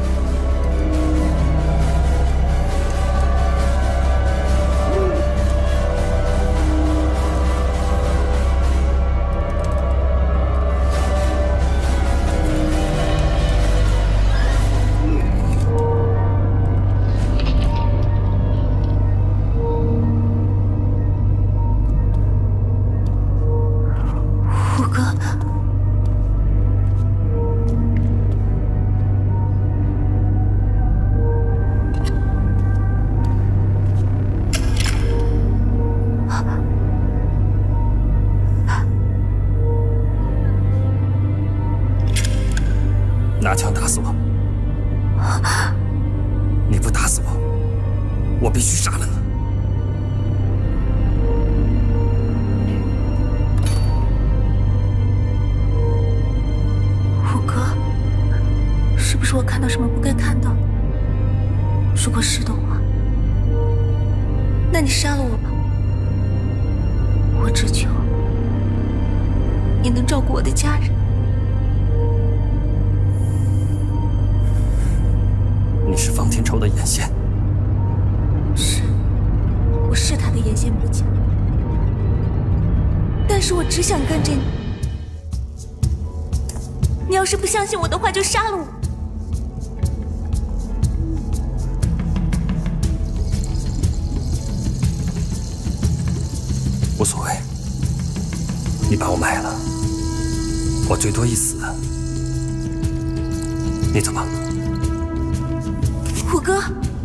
S17: 虎哥，
S1: 拿枪打死我！你不打死我，我必须杀了你！
S17: 虎哥，是不是我看到什么不该看到的？如果是的话，那你杀了我吧。我只求你能照顾我的家人。
S1: 你是方天仇的眼线。
S17: 是，我是他的眼线不假，但是我只想跟着你。你要是不相信我的话，就杀了我。
S1: 无所谓，你把我卖了，我最多一死。你怎么？
S17: 虎哥，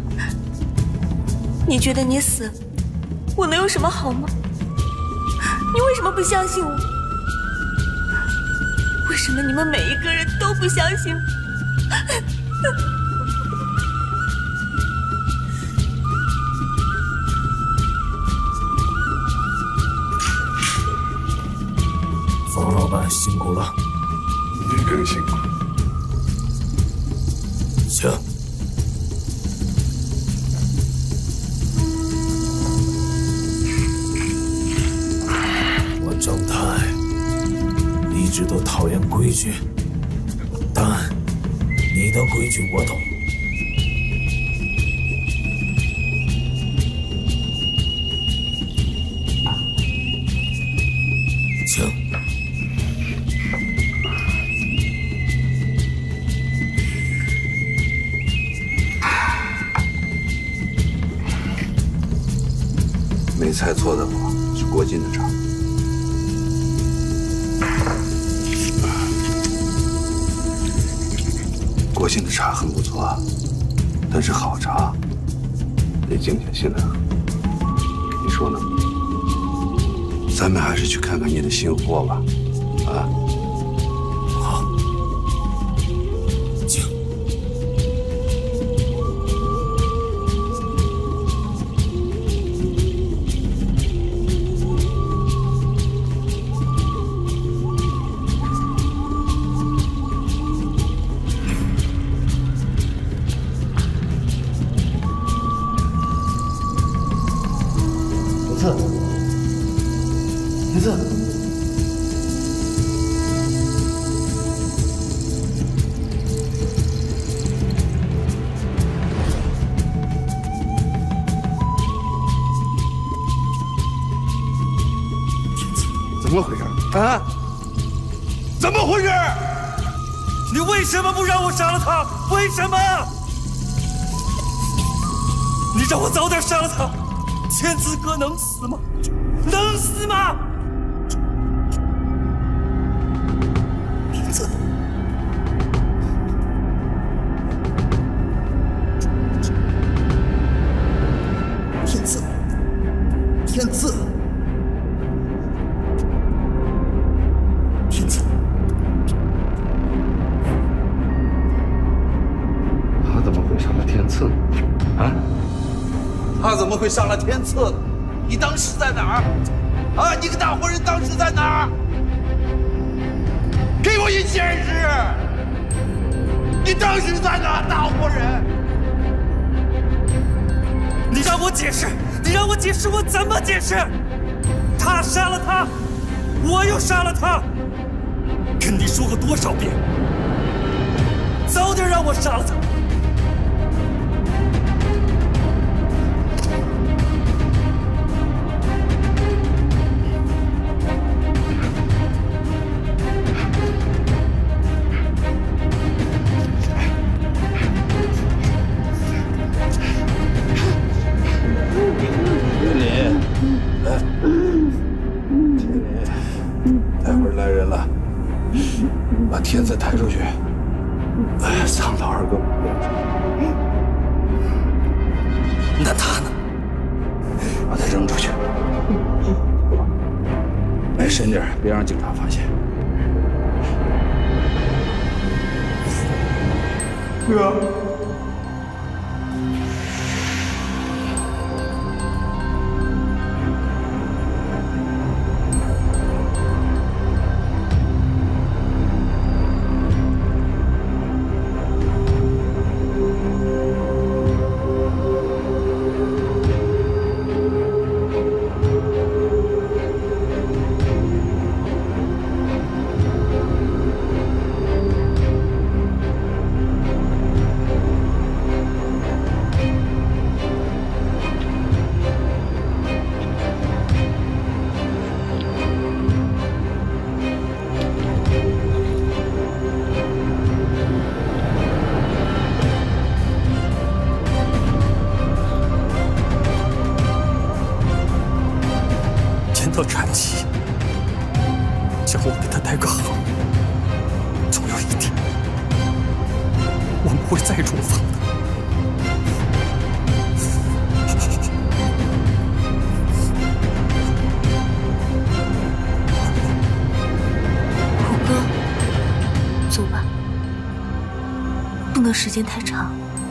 S17: 你觉得你死，我能有什么好吗？你为什么不相信我？为什么你们每一个人都不相信我？
S11: 方老板辛苦了，
S10: 你更辛苦。
S11: 行。我张太一直都讨厌规矩，但你的规矩我懂。请。
S10: 没猜错的话，是国进的茶。国进的茶很不错，但是好茶得静下心来喝。你说呢？咱们还是去看看你的新货吧。啊。
S11: 好。请。
S9: 铁子，
S3: 怎么回事啊？怎么回事？
S13: 你为什么不让我杀了他？为什么？你让我早点杀了他，天子哥能死吗？能死吗？天子，天子，天子，天子，
S10: 他怎么会上了天赐呢？啊？
S18: 他怎么会上了天赐呢？你当时在哪儿？啊！你个大活人当时在哪儿？给我一解释！你当时在哪儿，大活人？
S13: 你让我解释，你让我解释，我怎么解释？他杀了他，我又杀了他，跟你说过多少遍？早点让我杀了他！
S10: 把天子抬出去，哎，藏到二哥旁边。
S1: 那他呢？
S10: 把他扔出去。哎，深点，别让警察发现。
S9: 哥。
S1: 会再重逢的。
S17: 虎哥，走吧，不能时间太长。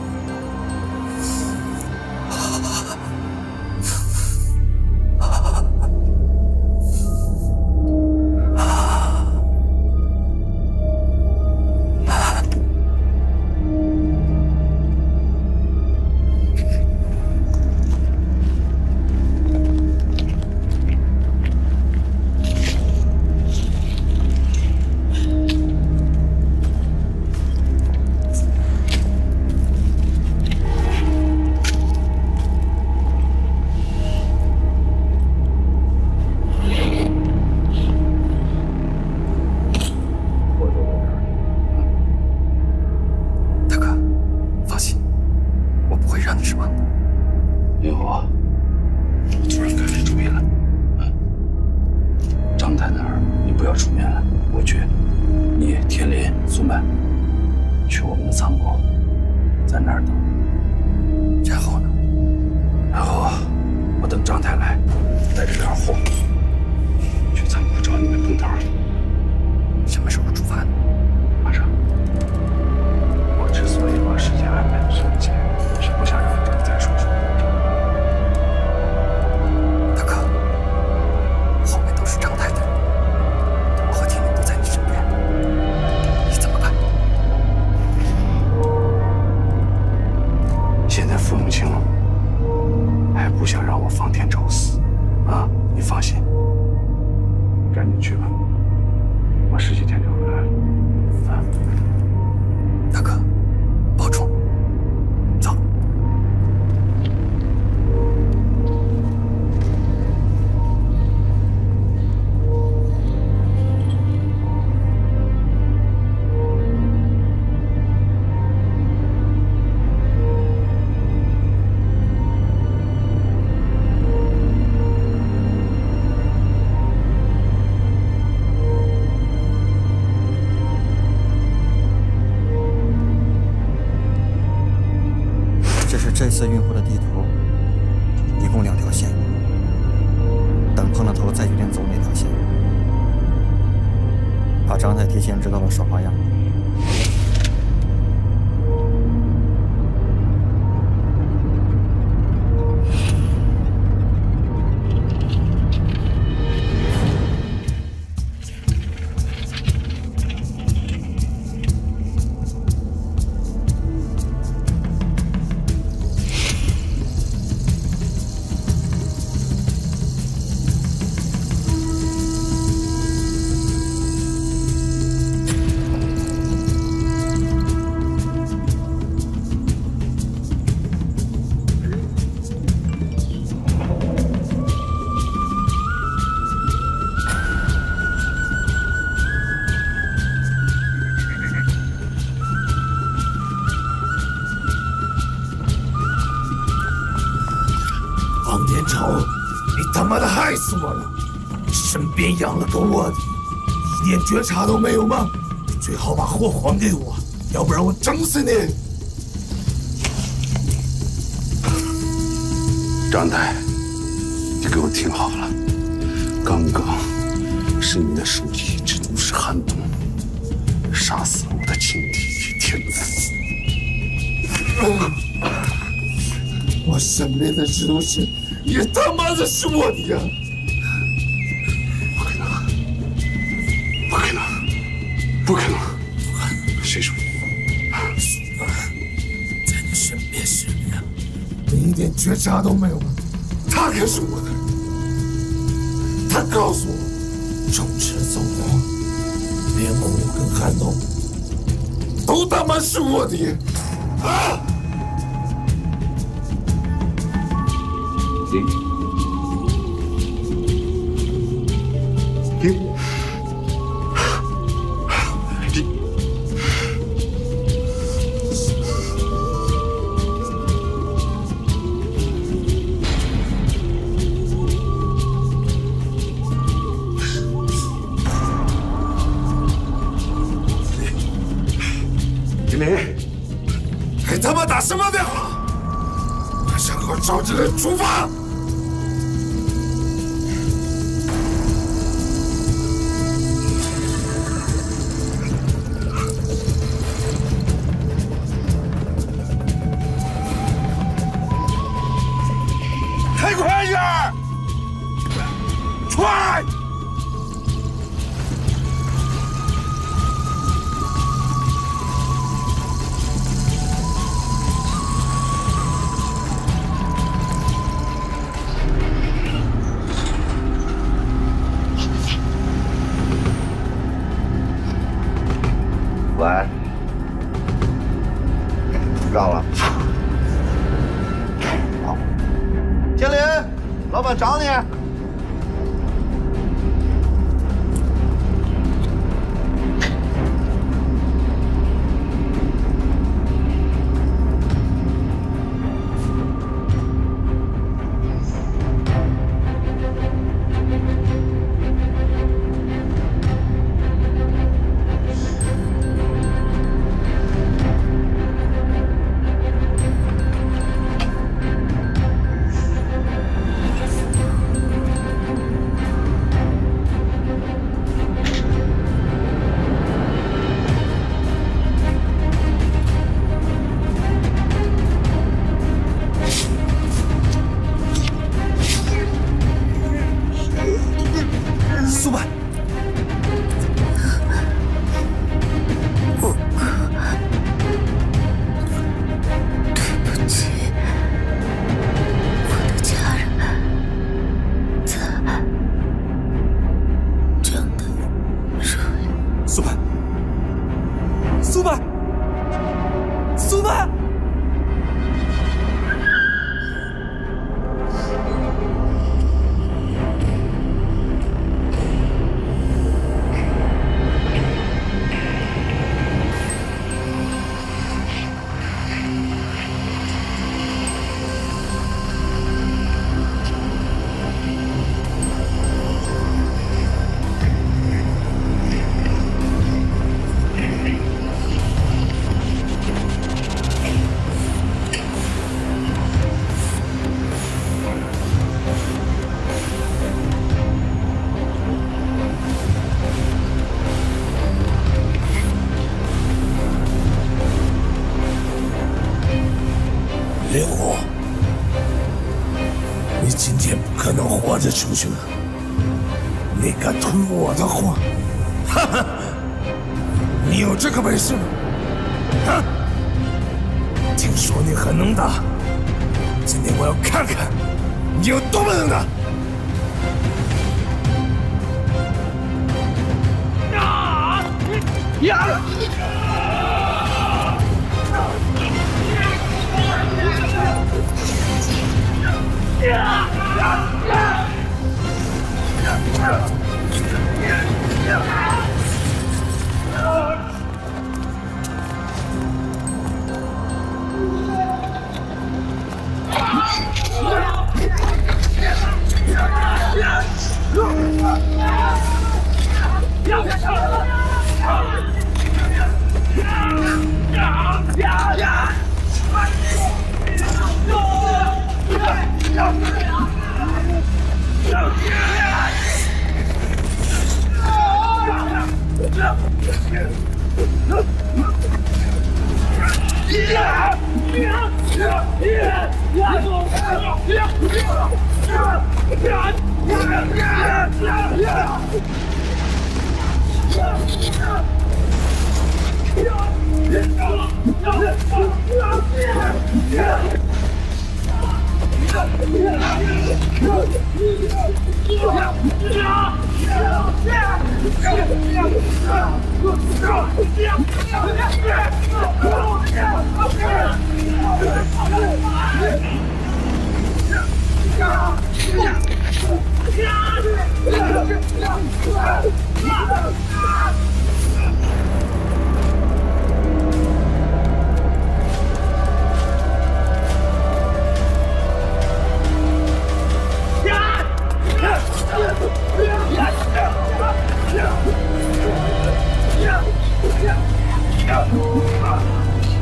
S21: 这次运货的地图一共两条线，等碰了头再决定走哪条线。怕张太提前知道了耍花样。
S11: 养了个卧底，一点觉察都没有吗？最好把货还给我，要不然我整死你！
S10: 张太，你给我听好了，刚刚是你的手里之毒是寒冬，杀死了我的亲弟天父。
S11: 我身边的制毒师也他妈的是卧底啊！
S10: 不可能！谁说的？
S11: 在你身边十年，你一点觉察都没有吗？他可是我的人，他告诉我，周驰、邹龙、连虎跟韩东都他妈是卧底啊！
S10: 你你。
S3: 林明， 还他妈打什么电话？马上给我召集人出发！开快一点！快！
S21: 喂，让了。好，经理，老板找你。
S3: 令狐，你今天不可能活着出去了。你敢吞我的货？哈哈，你有这个本事吗？啊！听说你很能打，今天我要看看你有多么能打！啊！呀！ Yeah!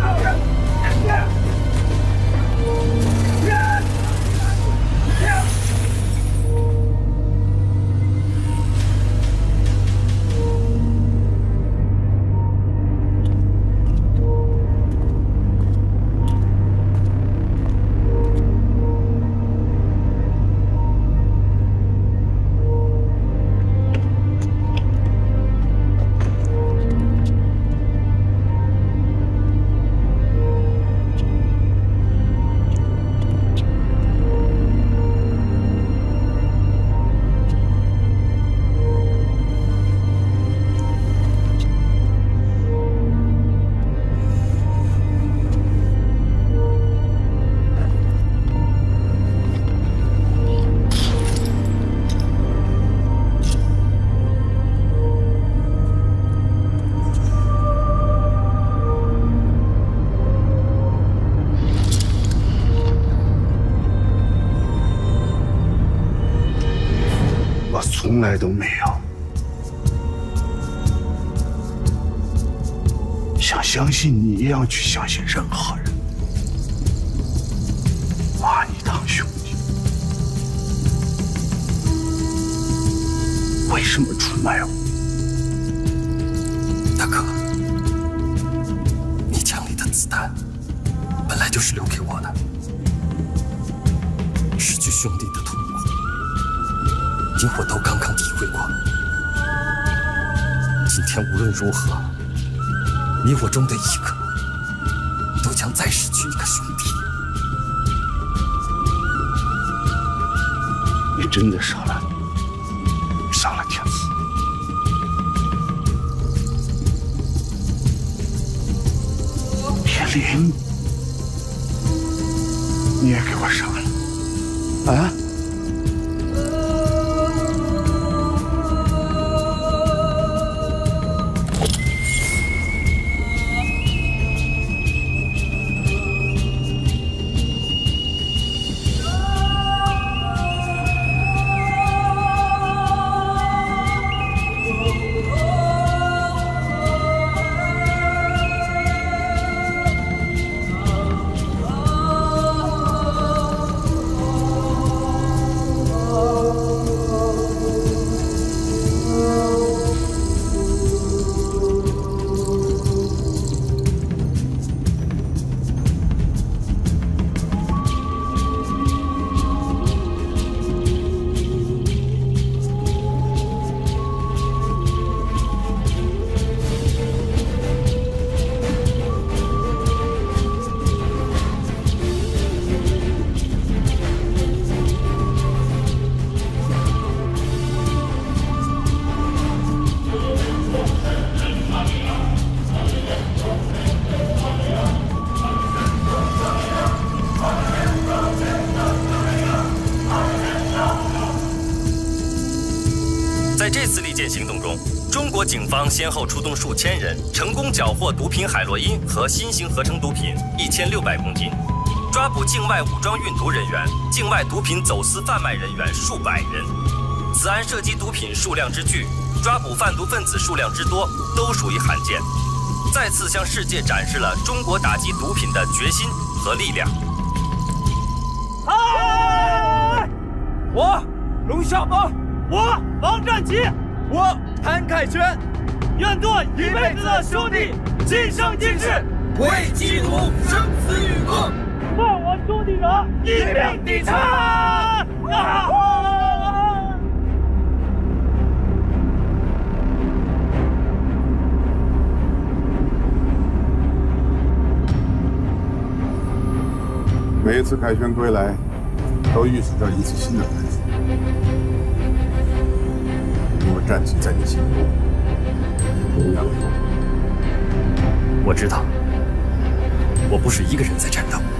S12: 从来都没有像相信你一样去相信任何人，把你当兄弟。为什么出卖我？
S1: 大哥，你枪里的子弹本来就是留给我的，失去兄弟的痛苦，你我都刚刚体会过。今天无论如何，你我中的一个都将再失去一个兄弟。
S12: 你真的杀了杀了天赐？天灵，你也给我杀了啊？
S1: 在这次利剑行动中，中国警方先后出动数千人，成功缴获毒品海洛因和新型合成毒品一千六百公斤，抓捕境外武装运毒人员、境外毒品走私贩卖人员数百人。此案涉及毒品数量之巨，抓捕贩毒分子数量之多，都属于罕见，再次向世界展示了中国打击毒品的决心和力量。
S20: 嗨！我龙啸峰，我王占奇，我谭凯旋，愿做一辈子的兄弟，今生今世为基督生死与共，万我兄弟者一命抵偿。啊！
S5: 每一次凯旋归来，都预示着一次新的开始。因为战旗在你心中永远为重。
S1: 我知道，我不是一个人在战斗。